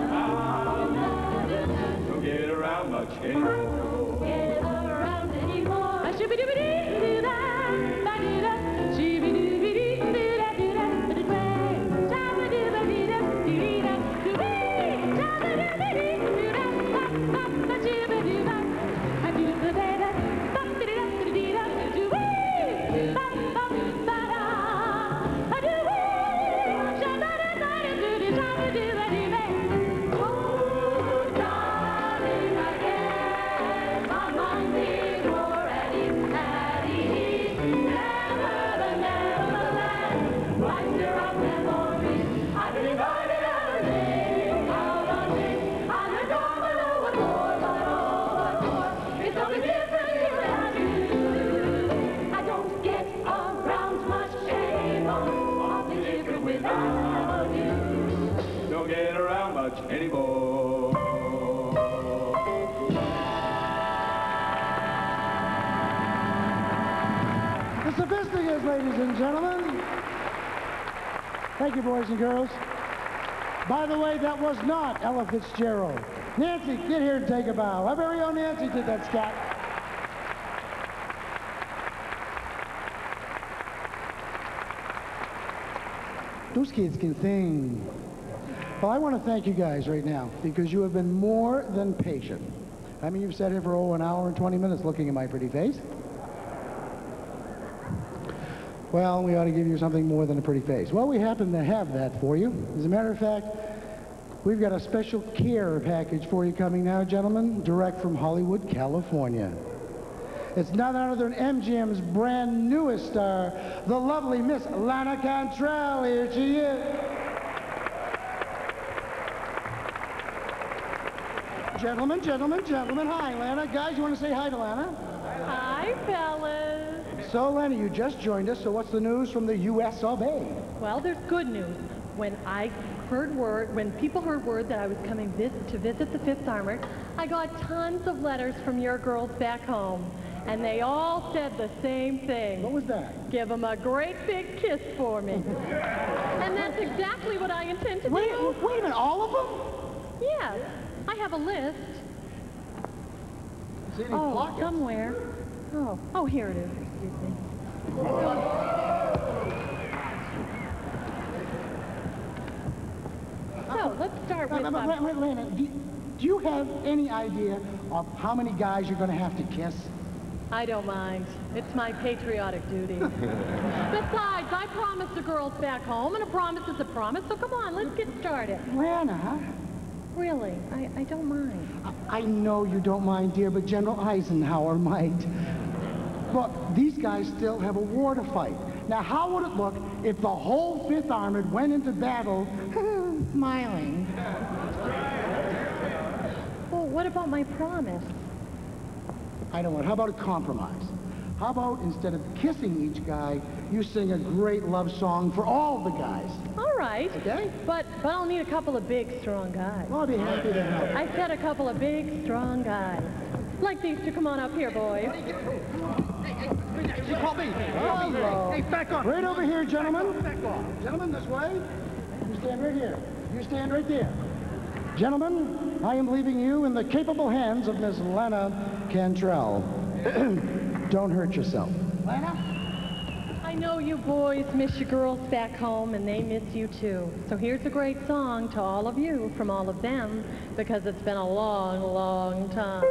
don't get around much anymore. Get around anymore. Shoo-be-doo-be-dee-doo-da, ba-doo-da, shoo-be-doo-be-dee-doo-da, doo-da, ba-doo-da, da-ba-doo-ba-dee-da, doo-dee, da-ba-doo-ba-dee-doo-da, ba-ba-ba, shoo-ba-doo-ba, ba-doo-ba-da-da, ba-ba-dee-da-doo-dee-da, doo-wee, ba-ba-ba-da, ba-doo-wee, sha-ba-da-ba-da-doo-dee, sha-ba-doo-ba-dee-ba. Oh, darling, I guess my mind is already at ease. Never the Neverland, wonder of memories. I've been invited out on days, and the door below what for, but oh, what for? It's something different here without you. I don't get around much anymore. Something different without you. Don't get around much anymore. The Sophisticates, ladies and gentlemen. Thank you, boys and girls. By the way, that was not Ella Fitzgerald. Nancy, get here and take a bow. Our very own Nancy did that scat. Those kids can sing. Well, I want to thank you guys right now because you have been more than patient. I mean, you've sat here for an hour and 20 minutes looking at my pretty face. Well, we ought to give you something more than a pretty face. Well, we happen to have that for you. As a matter of fact, we've got a special care package for you coming now, gentlemen, direct from Hollywood, California. It's none other than MGM's brand newest star, the lovely Miss Lana Cantrell. Here she is. Gentlemen, gentlemen, gentlemen. Hi, Lana. Guys, you want to say hi to Lana? Hi, fellas. So, Lana, you just joined us, so what's the news from the USO? Well, there's good news. When people heard word that I was coming to visit the 5th Armored, I got tons of letters from your girls back home. And they all said the same thing. What was that? Give them a great big kiss for me. And that's exactly what I intend to do. Wait a minute, all of them? Yes. I have a list. Oh, somewhere. Oh, here it is. Excuse me. So, let's start with... Wait, Lana, do you have any idea of how many guys you're going to have to kiss? I don't mind. It's my patriotic duty. Besides, I promised the girls back home, and a promise is a promise, so come on, let's get started. Lana? Really, I don't mind. I know you don't mind, dear, but General Eisenhower might. Look, these guys still have a war to fight. Now, how would it look if the whole 5th Armored went into battle smiling? Well, what about my promise? I know what. How about a compromise? How about instead of kissing each guy, you sing a great love song for all the guys? All right. Okay? But I'll need a couple of big, strong guys. Well, I'll be happy to help. I said a couple of big, strong guys. Like these two. Come on up here, boys. You call me. Hello. Hey, back off. Right over here, gentlemen. Back off. Gentlemen, this way. You stand right here. You stand right there. Gentlemen, I am leaving you in the capable hands of Miss Lana Cantrell. Don't hurt yourself. Lana? I know you boys miss your girls back home, and they miss you too. So here's a great song to all of you from all of them, because it's been a long, long time.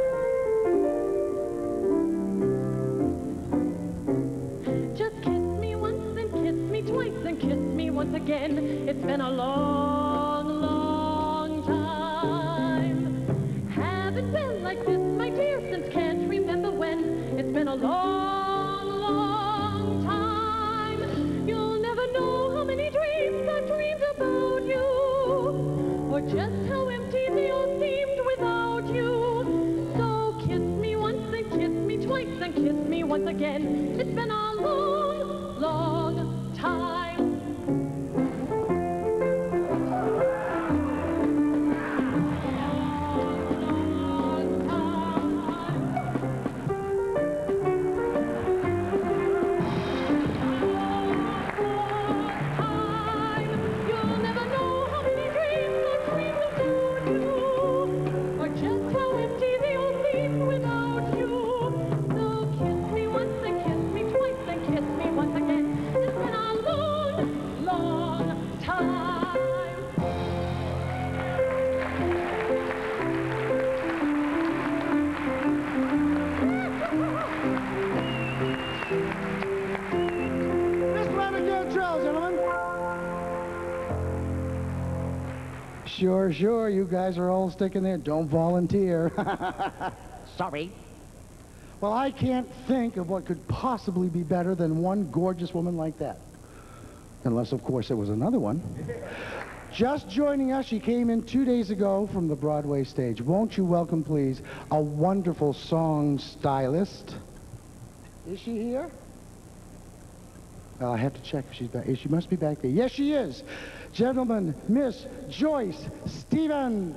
Just kiss me once and kiss me twice and kiss me once again. It's been a long, long time. Haven't been like this, my dear, since can't remember when. It's been a long, long time. You'll never know how many dreams I've dreamed about you, or just how empty they all seemed without you. So kiss me once and kiss me twice and kiss me once again. It's been a long, long time. Sure, you guys are all sticking there. Don't volunteer. Sorry. Well, I can't think of what could possibly be better than one gorgeous woman like that. Unless, of course, there was another one. Just joining us, she came in 2 days ago from the Broadway stage. Won't you welcome, please, a wonderful song stylist. Is she here? I have to check if she's back. She must be back there. Yes, she is. Gentlemen, Miss Joyce Stevens.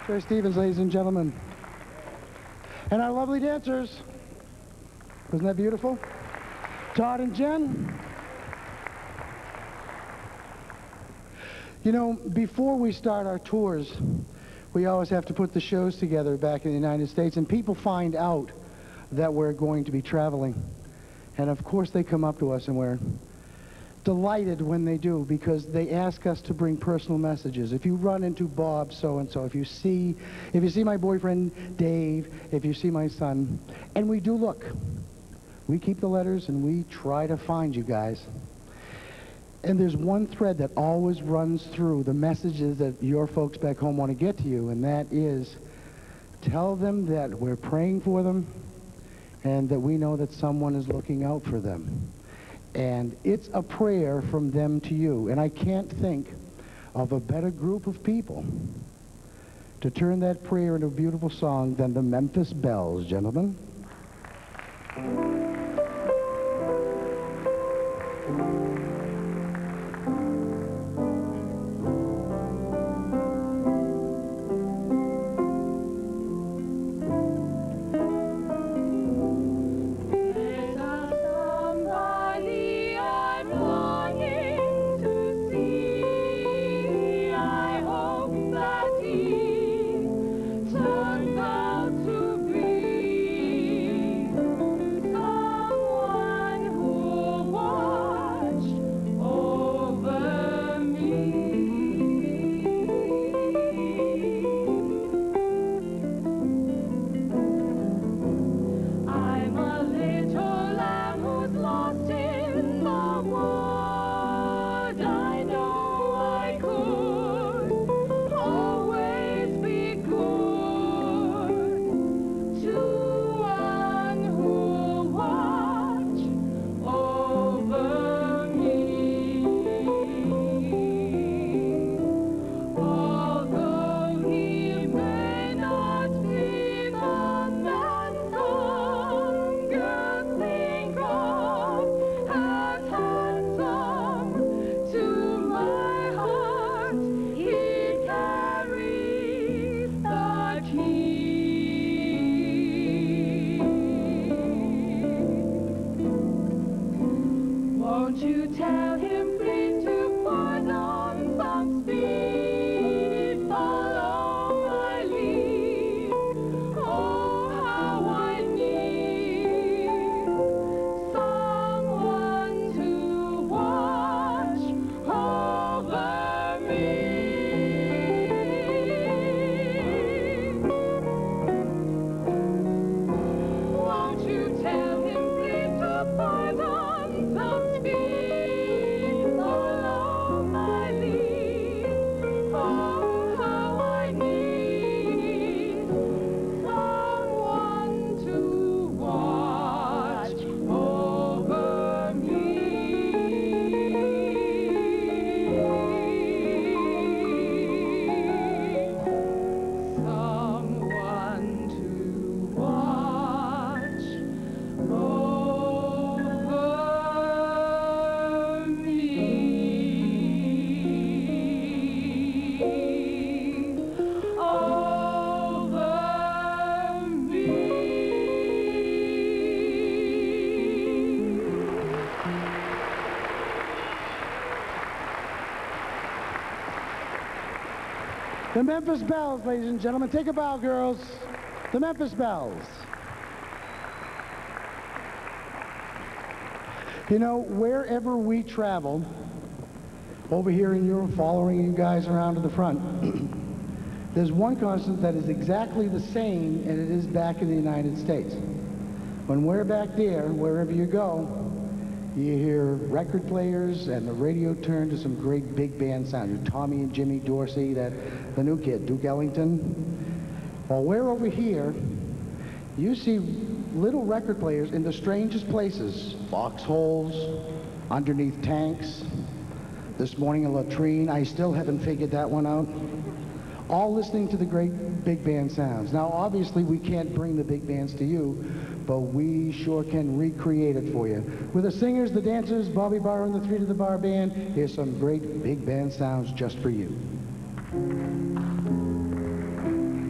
Sherry Stevens, ladies and gentlemen. And our lovely dancers. Wasn't that beautiful? Todd and Jen. You know, before we start our tours, we always have to put the shows together back in the United States, and people find out that we're going to be traveling. And of course they come up to us, and we're delighted when they do, because they ask us to bring personal messages. If you run into Bob so-and-so, if you see my boyfriend Dave, if you see my son, and we do look. We keep the letters and we try to find you guys. And there's one thread that always runs through the messages that your folks back home want to get to you, and that is, tell them that we're praying for them and that we know that someone is looking out for them. And it's a prayer from them to you. And I can't think of a better group of people to turn that prayer into a beautiful song than the Memphis Bells, gentlemen. The Memphis Bells, ladies and gentlemen. Take a bow, girls. The Memphis Bells. You know, wherever we travel, over here in Europe, following you guys around to the front, there's one constant that is exactly the same as it is back in the United States. When we're back there, wherever you go, you hear record players and the radio turn to some great big band sound. Your Tommy and Jimmy Dorsey, the new kid, Duke Ellington. While we're over here, you see little record players in the strangest places. Foxholes, underneath tanks, this morning a latrine. I still haven't figured that one out. All listening to the great big band sounds. Now, obviously, we can't bring the big bands to you, but we sure can recreate it for you. With the singers, the dancers, Bobby Bahr and the Three to the Bar Band, here's some great big band sounds just for you.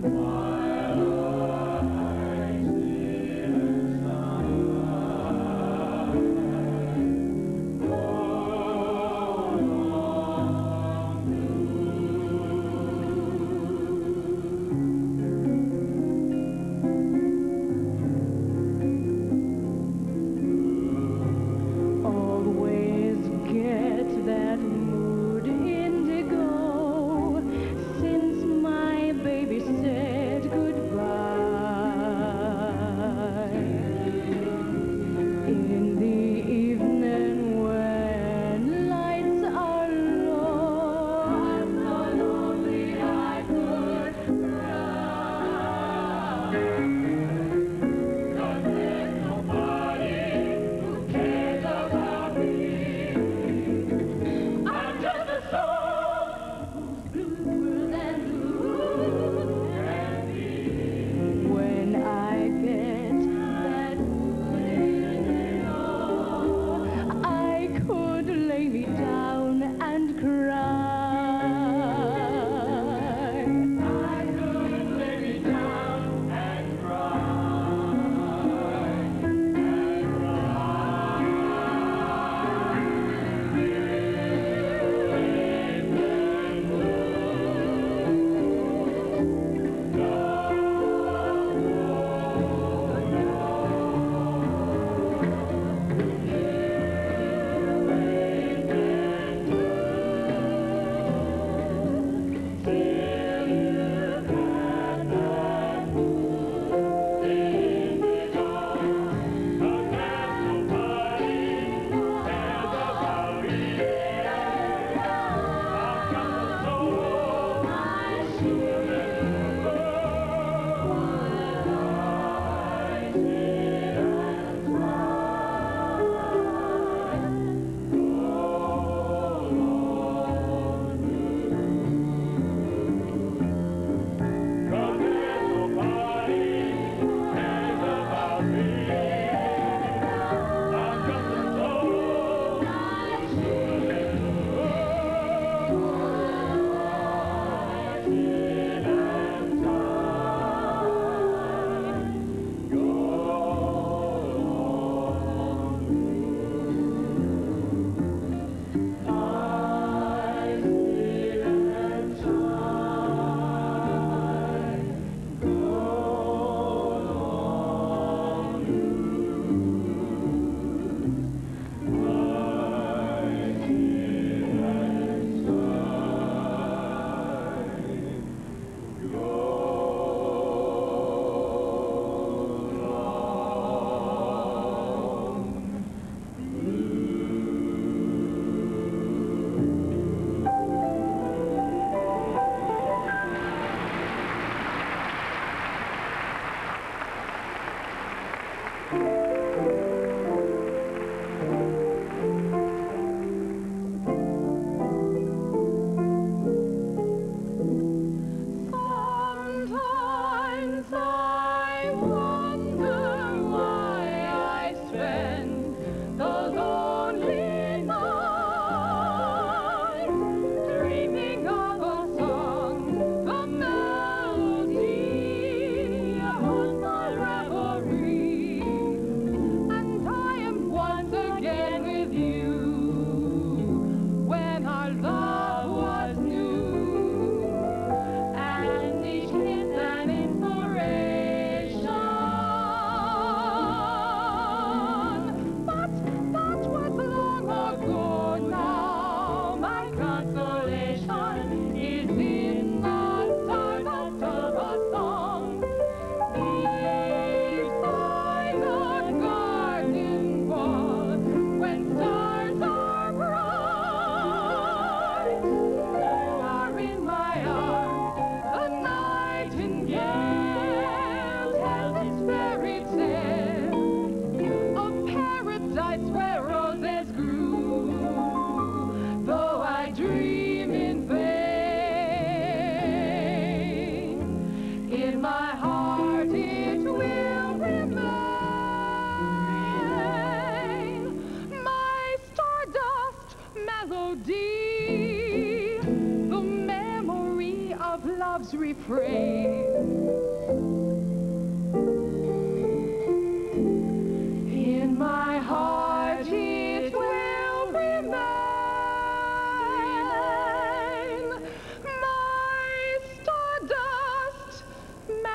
refrain.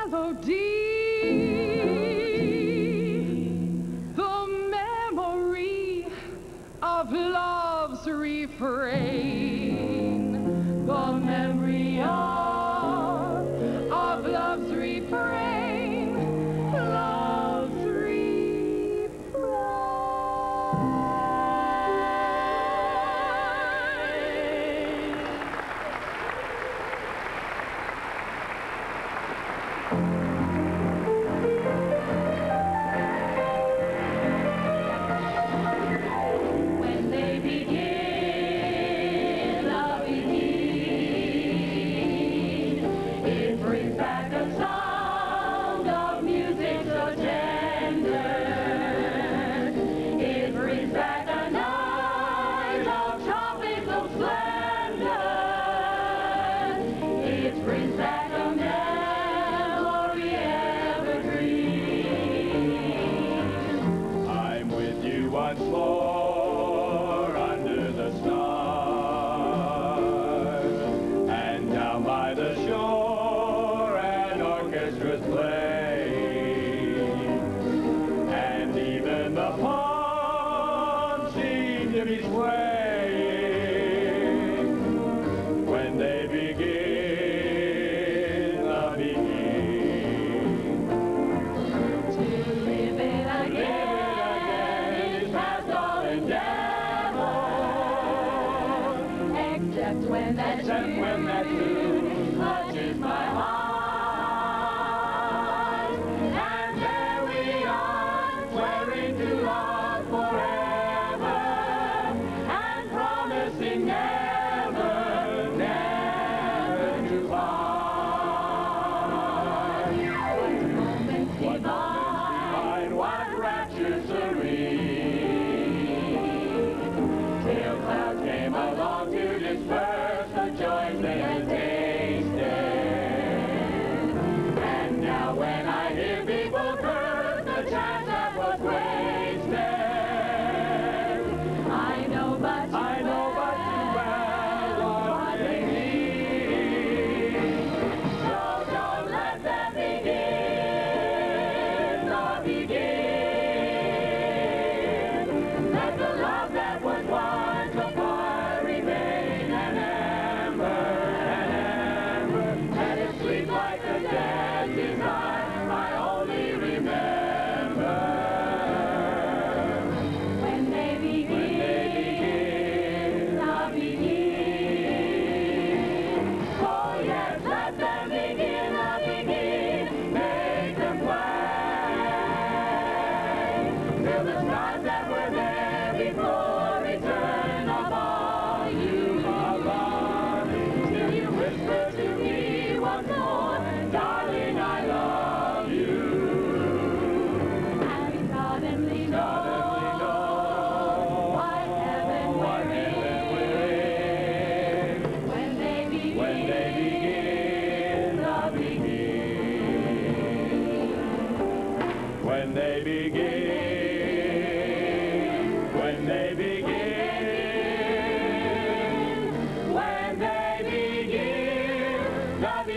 the memory of love's refrain, the memory of love's refrain, love's refrain. When they begin, love begin. It brings back a sound of music so tender. It brings back a night of chopping so slender. It brings back a memory evergreen. I'm with you once more under the stars, and down by the shore an orchestra's playing, and even the palms seem to be swaying. When they begin, love begin. To live it again is past all endeavor, except when that tune touches my heart. And there we are, swearing to love forever, and promising never, never to part. What moments divine, what rapture serene, till clouds came along to disperse the joys they had tasted. And now when I hear people curse the chance that was wasted, I know but too well what they mean. So don't let them begin, nor begin. Let the love that was once a fire remain an ember, an ember. Let it sleep like a dead desire I only remember. When they begin, love begin. Oh yes, let them begin, love begin. Make them play till the stars that were there before return upon you, till you whisper to me once more, darling, I love you. And suddenly know what heaven we're in. When they begin, love begin. When they begin, when they begin, When they begin, love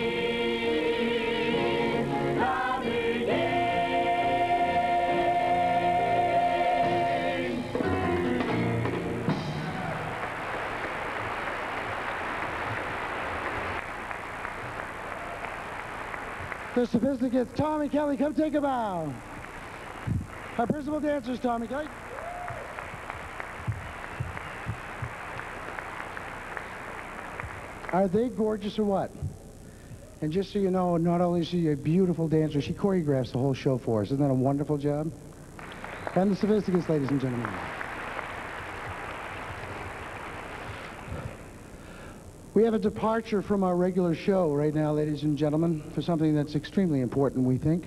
begin, love begin. The Sophisticates, Tommy Kelly, come take a bow. Our principal dancers, Tommy Kelly. Are they gorgeous or what? And just so you know, not only is she a beautiful dancer, she choreographs the whole show for us. Isn't that a wonderful job? And the Sophisticates, ladies and gentlemen. We have a departure from our regular show right now, ladies and gentlemen, for something that's extremely important, we think.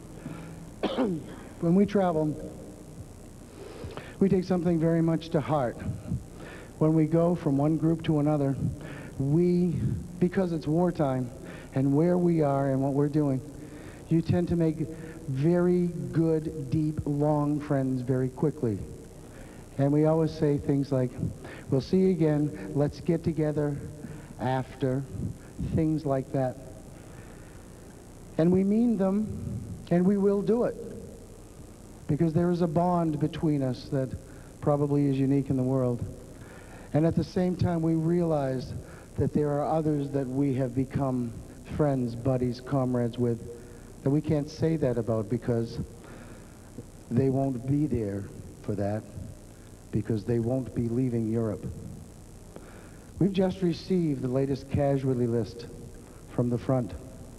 When we travel, we take something very much to heart. When we go from one group to another, because it's wartime, and where we are and what we're doing, you tend to make very good, deep, long friends very quickly. And we always say things like, we'll see you again, let's get together after, things like that. And we mean them, and we will do it, because there is a bond between us that probably is unique in the world. And at the same time, we realize that there are others that we have become friends, buddies, comrades with, that we can't say that about because they won't be there for that, because they won't be leaving Europe. We've just received the latest casualty list from the front.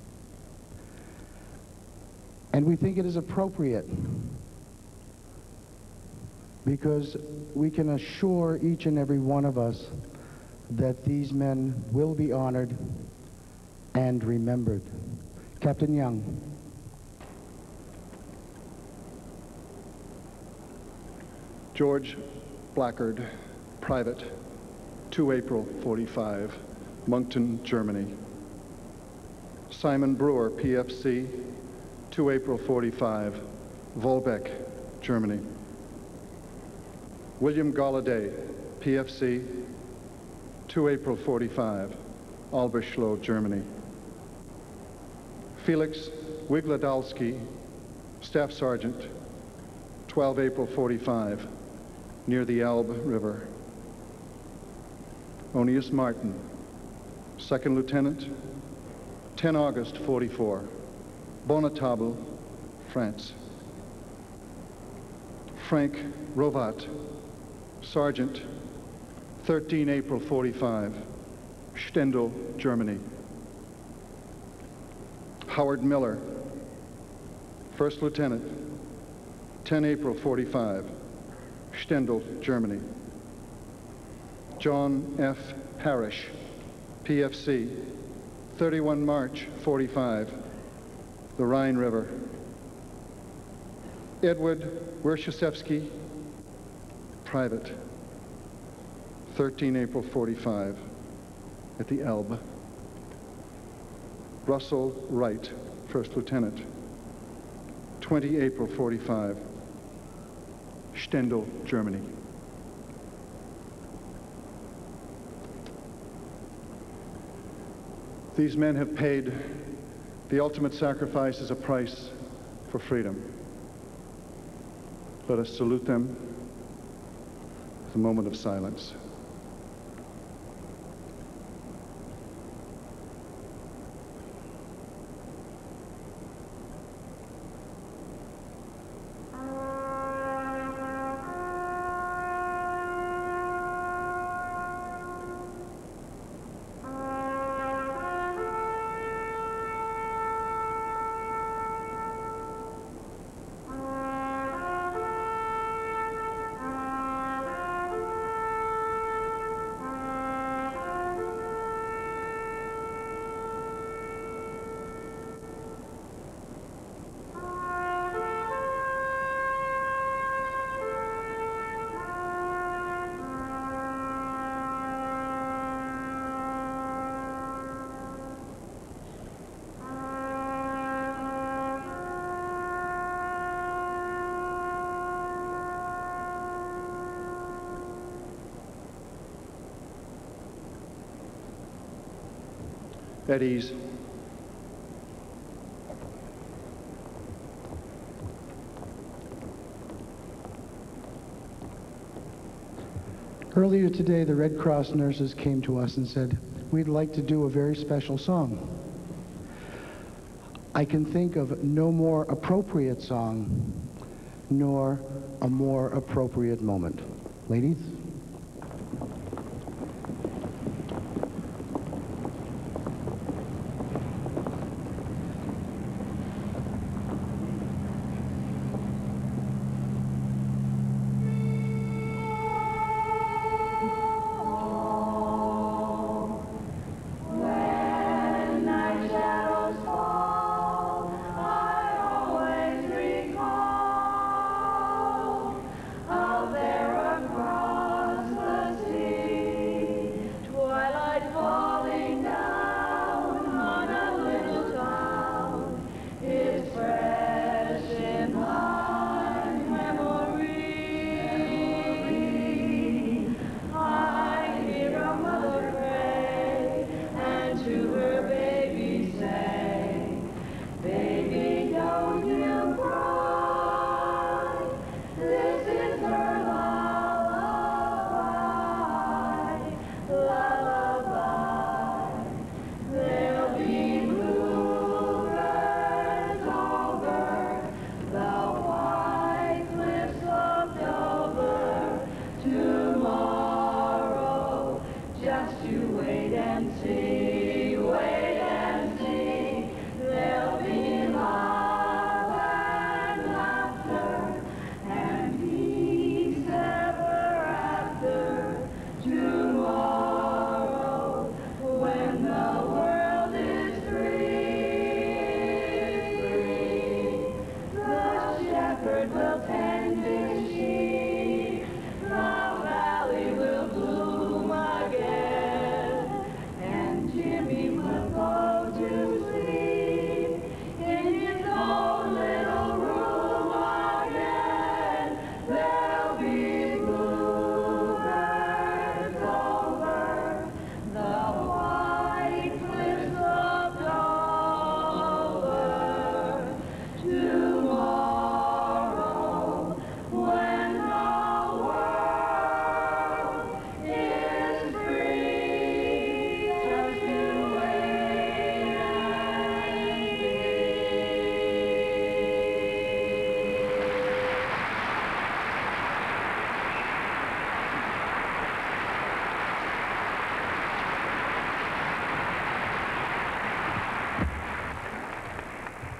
And we think it is appropriate because we can assure each and every one of us that these men will be honored and remembered. Captain Young. George Blackard, private, 2 April 45, Moncton, Germany. Simon Brewer, PFC, 2 April 45, Volbeck, Germany. William Galladay, PFC, 2 April 45, Alberschloh, Germany. Felix Wigladalski, Staff Sergeant, 12 April 45, near the Elbe River. Onius Martin, 2nd Lieutenant, 10 August 44, Bonnetable, France. Frank Rovat, Sergeant, 13 April 45, Stendal, Germany. Howard Miller, 1st Lieutenant, 10 April 45, Stendal, Germany. John F. Parrish, PFC, 31 March 45, the Rhine River. Edward Wershasevsky, private, 13 April 45, at the Elbe. Russell Wright, 1st Lieutenant, 20 April 45, Stendal, Germany. These men have paid the ultimate sacrifice as a price for freedom. Let us salute them with a moment of silence. At ease. Earlier today, the Red Cross nurses came to us and said, we'd like to do a very special song. I can think of no more appropriate song, nor a more appropriate moment. Ladies? There across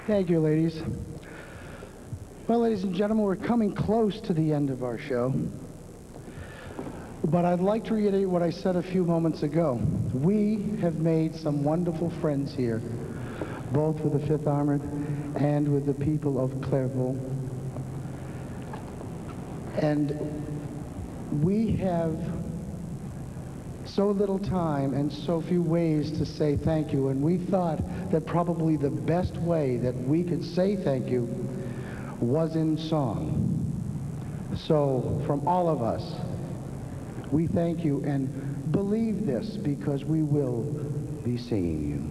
Thank you, ladies. Well, ladies and gentlemen, we're coming close to the end of our show. But I'd like to reiterate what I said a few moments ago. We have made some wonderful friends here, both with the 5th Armored and with the people of Clairvaux. And we have so little time and so few ways to say thank you, and we thought that probably the best way that we could say thank you was in song. So from all of us, we thank you, and believe this, because we will be singing you.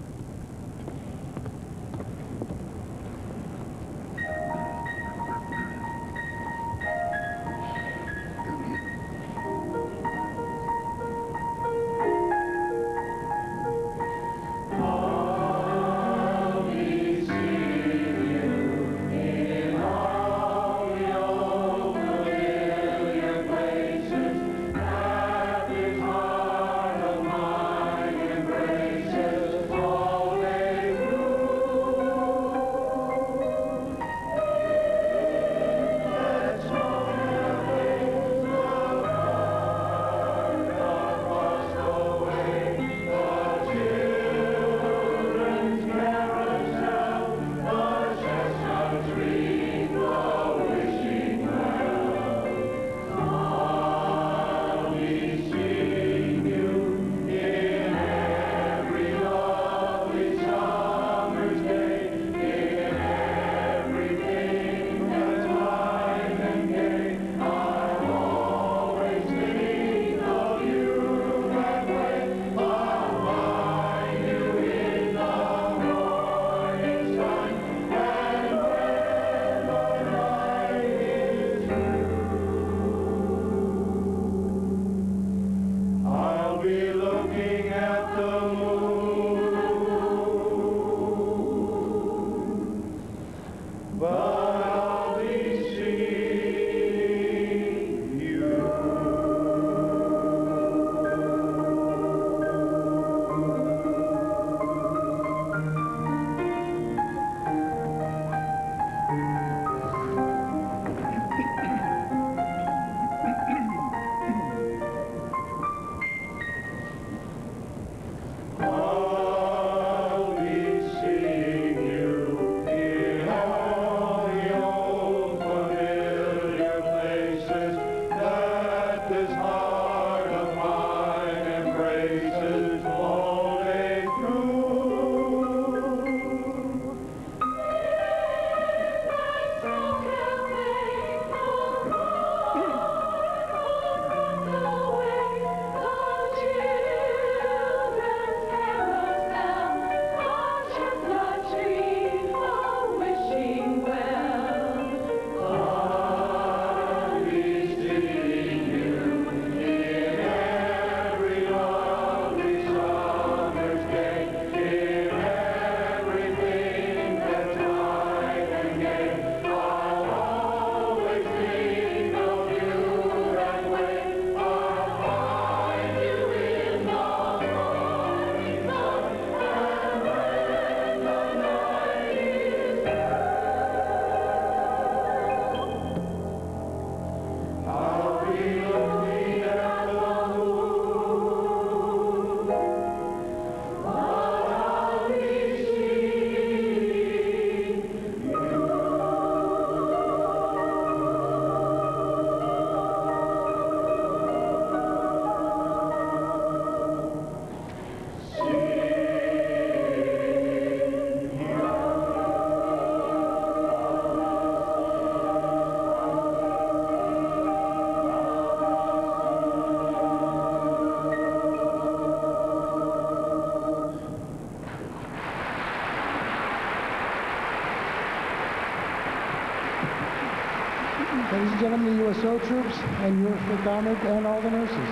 Ladies and gentlemen, the USO troops and your 5th Armored and all the nurses.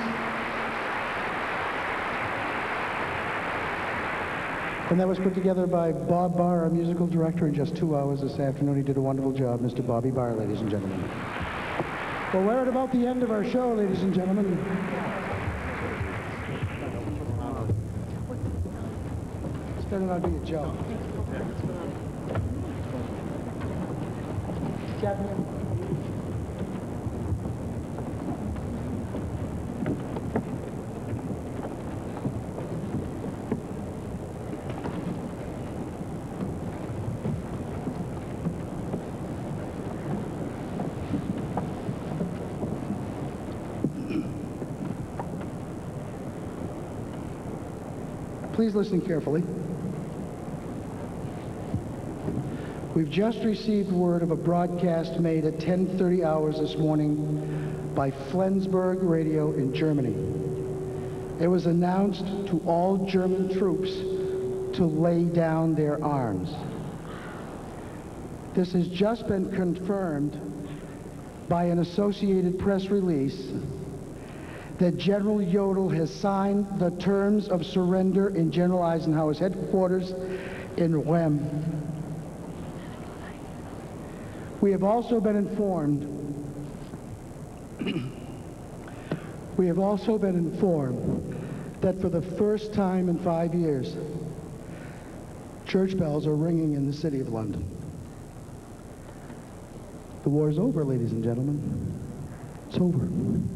And that was put together by Bob Bahr, our musical director, in just 2 hours this afternoon. He did a wonderful job, Mr. Bobby Bahr, ladies and gentlemen. Well, we're at about the end of our show, ladies and gentlemen. It's better not be a joke. cadmium. Please listen carefully. We've just received word of a broadcast made at 10:30 hours this morning by Flensburg Radio in Germany. It was announced to all German troops to lay down their arms. This has just been confirmed by an Associated Press release that General Jodl has signed the terms of surrender in General Eisenhower's headquarters in Rheims. We have also been informed that for the first time in 5 years, church bells are ringing in the city of London. The war is over, ladies and gentlemen. It's over.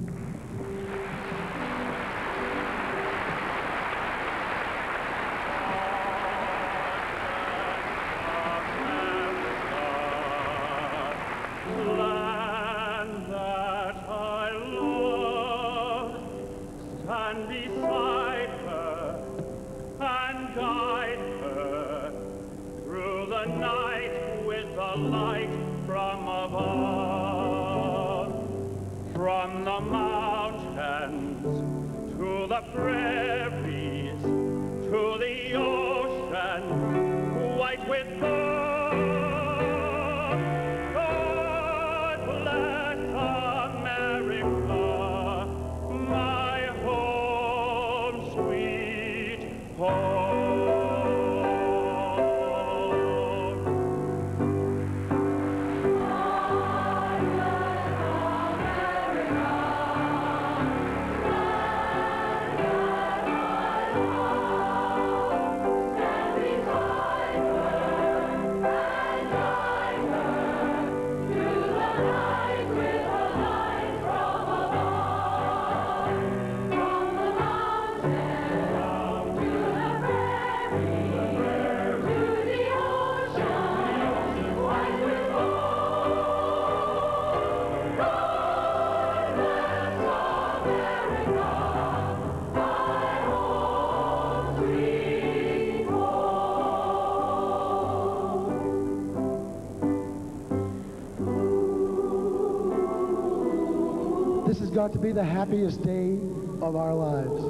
Got to be the happiest day of our lives.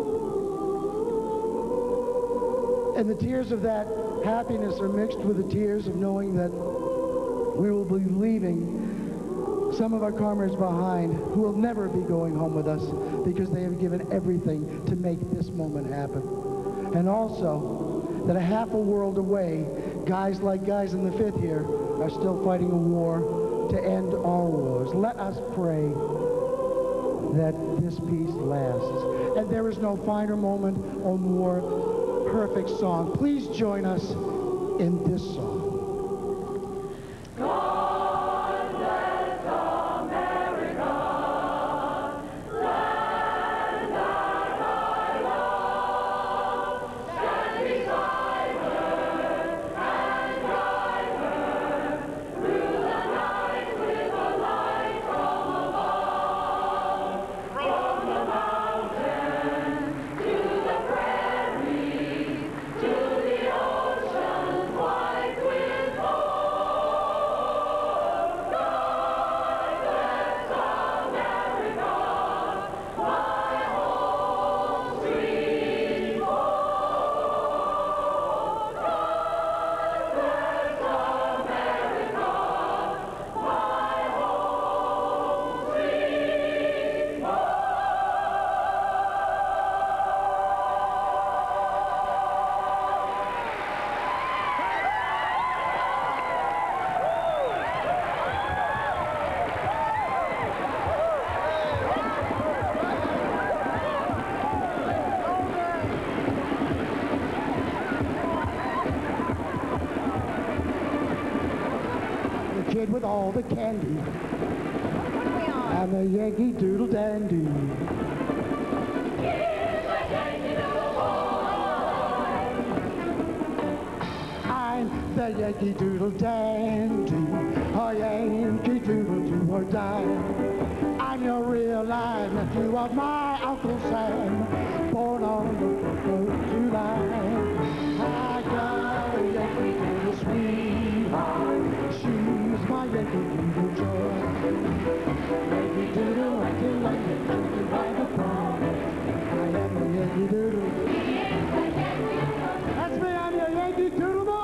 And the tears of that happiness are mixed with the tears of knowing that we will be leaving some of our comrades behind who will never be going home with us because they have given everything to make this moment happen. And also that a half a world away, guys like guys in the 5th year are still fighting a war to end all wars. Let us pray that this peace lasts. And there is no finer moment or more perfect song. Please join us in this song. To the ocean's wide kid with all the candy. I'm a Yankee Doodle Dandy. I'm the Yankee Doodle Dandy, a Yankee Doodle do or die. I'm your real live nephew of my Uncle Sam, born on the 4th of July. I got a Yankee Doodle sweetheart, she's my Yankee Doodle joy. Yankee Doodle, I can like it, just by the phone. I am a Yankee Doodle. That's me, I'm your Yankee Doodle boy.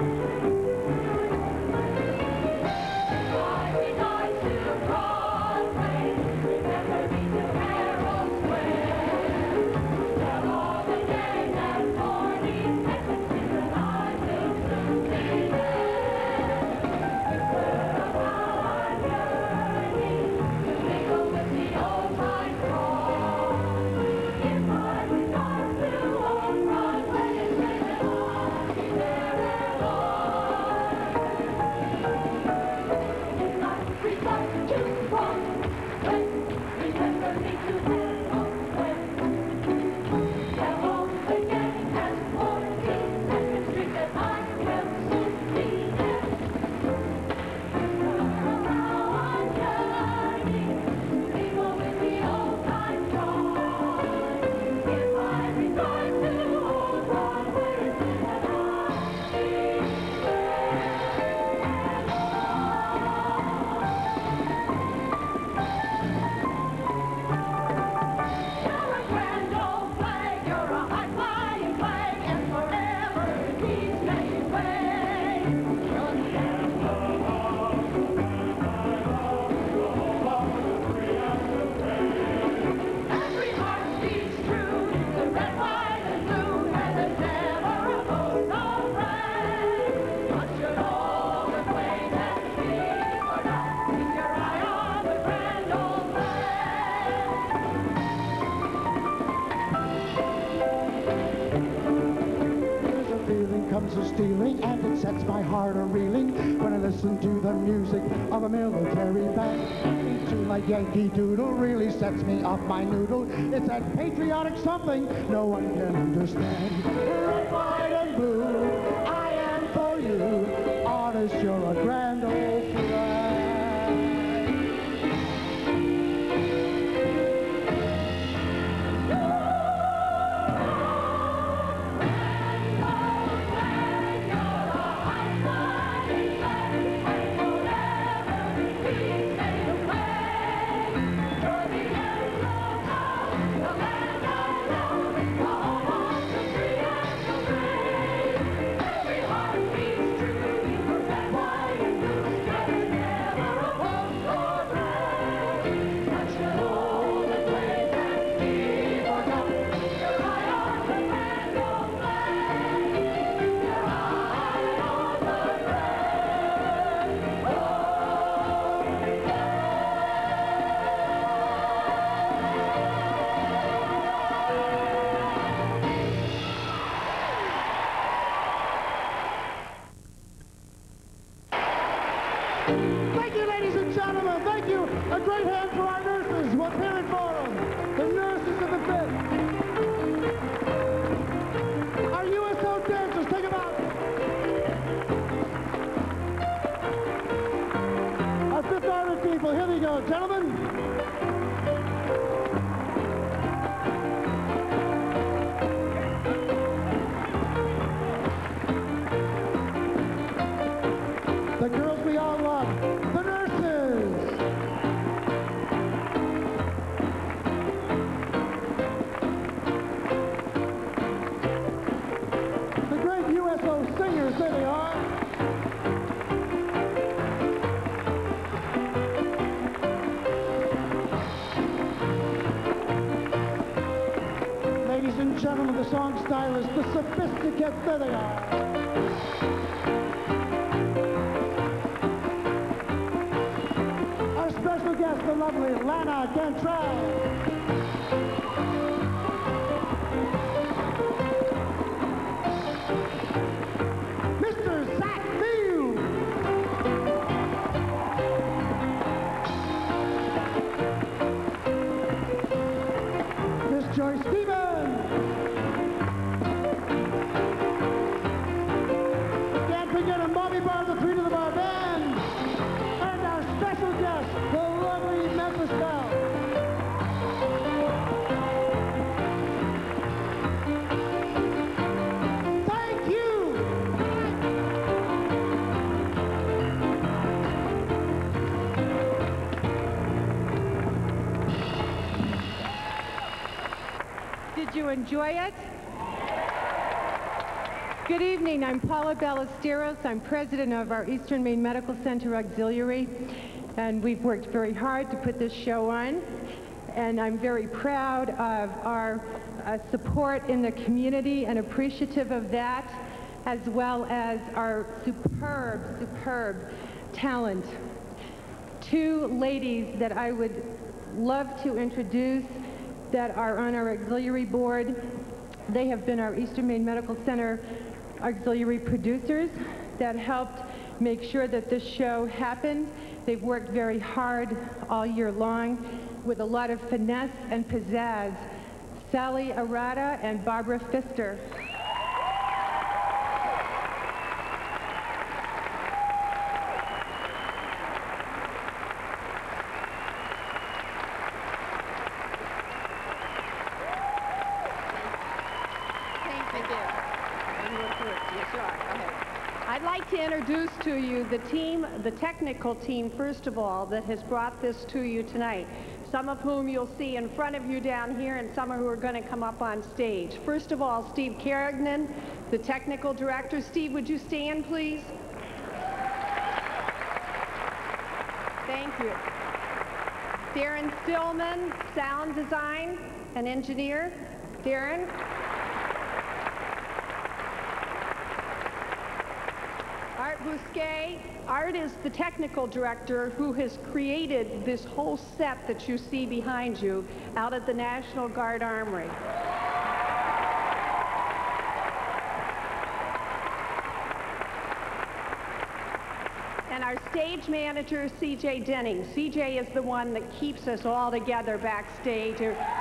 Stealing, and it sets my heart a-reeling when I listen to the music of a military band. Any tune like Yankee Doodle really sets me off my noodle. It's that patriotic something no one can understand. Red, white, and blue, I am for you. Honest, you're a grand old friend. Thank you, ladies and gentlemen. Thank you. A great hand for our nurses. We're cheering for them. The nurses of the 5th. Our USO dancers, take them out. Our 5th Army people, here we go, gentlemen. The girls we all love, the nurses. The great USO singers, there they are. Ladies and gentlemen, the song stylists, the sophisticates, there they are. Special guest, the lovely Lana Cantrell. Mr. Zach Field. go. Thank you. Did you enjoy it? Good evening. I'm Paula Ballesteros. I'm president of our Eastern Maine Medical Center Auxilliary, and we've worked very hard to put this show on. And I'm very proud of our support in the community and appreciative of that, as well as our superb talent. Two ladies that I would love to introduce that are on our auxiliary board. They have been our Eastern Maine Medical Center auxiliary producers that helped make sure that this show happened. They've worked very hard all year long with a lot of finesse and pizzazz. Sally Arata and Barbara Pfister. I'd like to introduce to you the team, the technical team, first of all, that has brought this to you tonight. Some of whom you'll see in front of you down here, and some who are going to come up on stage. First of all, Steve Carignan, the technical director. Steve, would you stand, please? Thank you. Darren Stillman, sound design and engineer. Darren. Art Bousquet. Art is the technical director who has created this whole set that you see behind you out at the National Guard Armory. And our stage manager, CJ Denning. CJ is the one that keeps us all together backstage.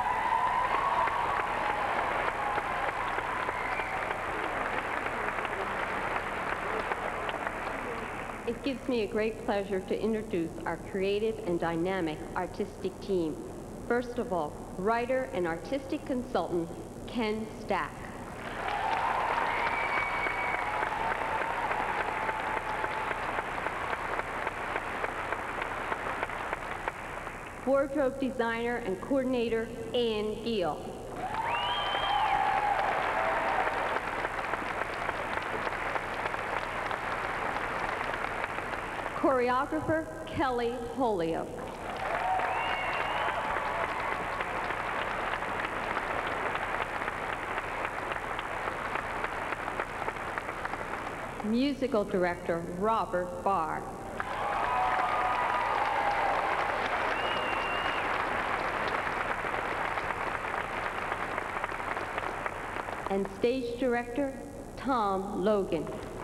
It gives me a great pleasure to introduce our creative and dynamic artistic team. First of all, writer and artistic consultant, Ken Stack. Wardrobe designer and coordinator, Ann Gill. Choreographer, Kelly Holyoke. Musical director, Robert Bahr. And stage director, Tom Logan.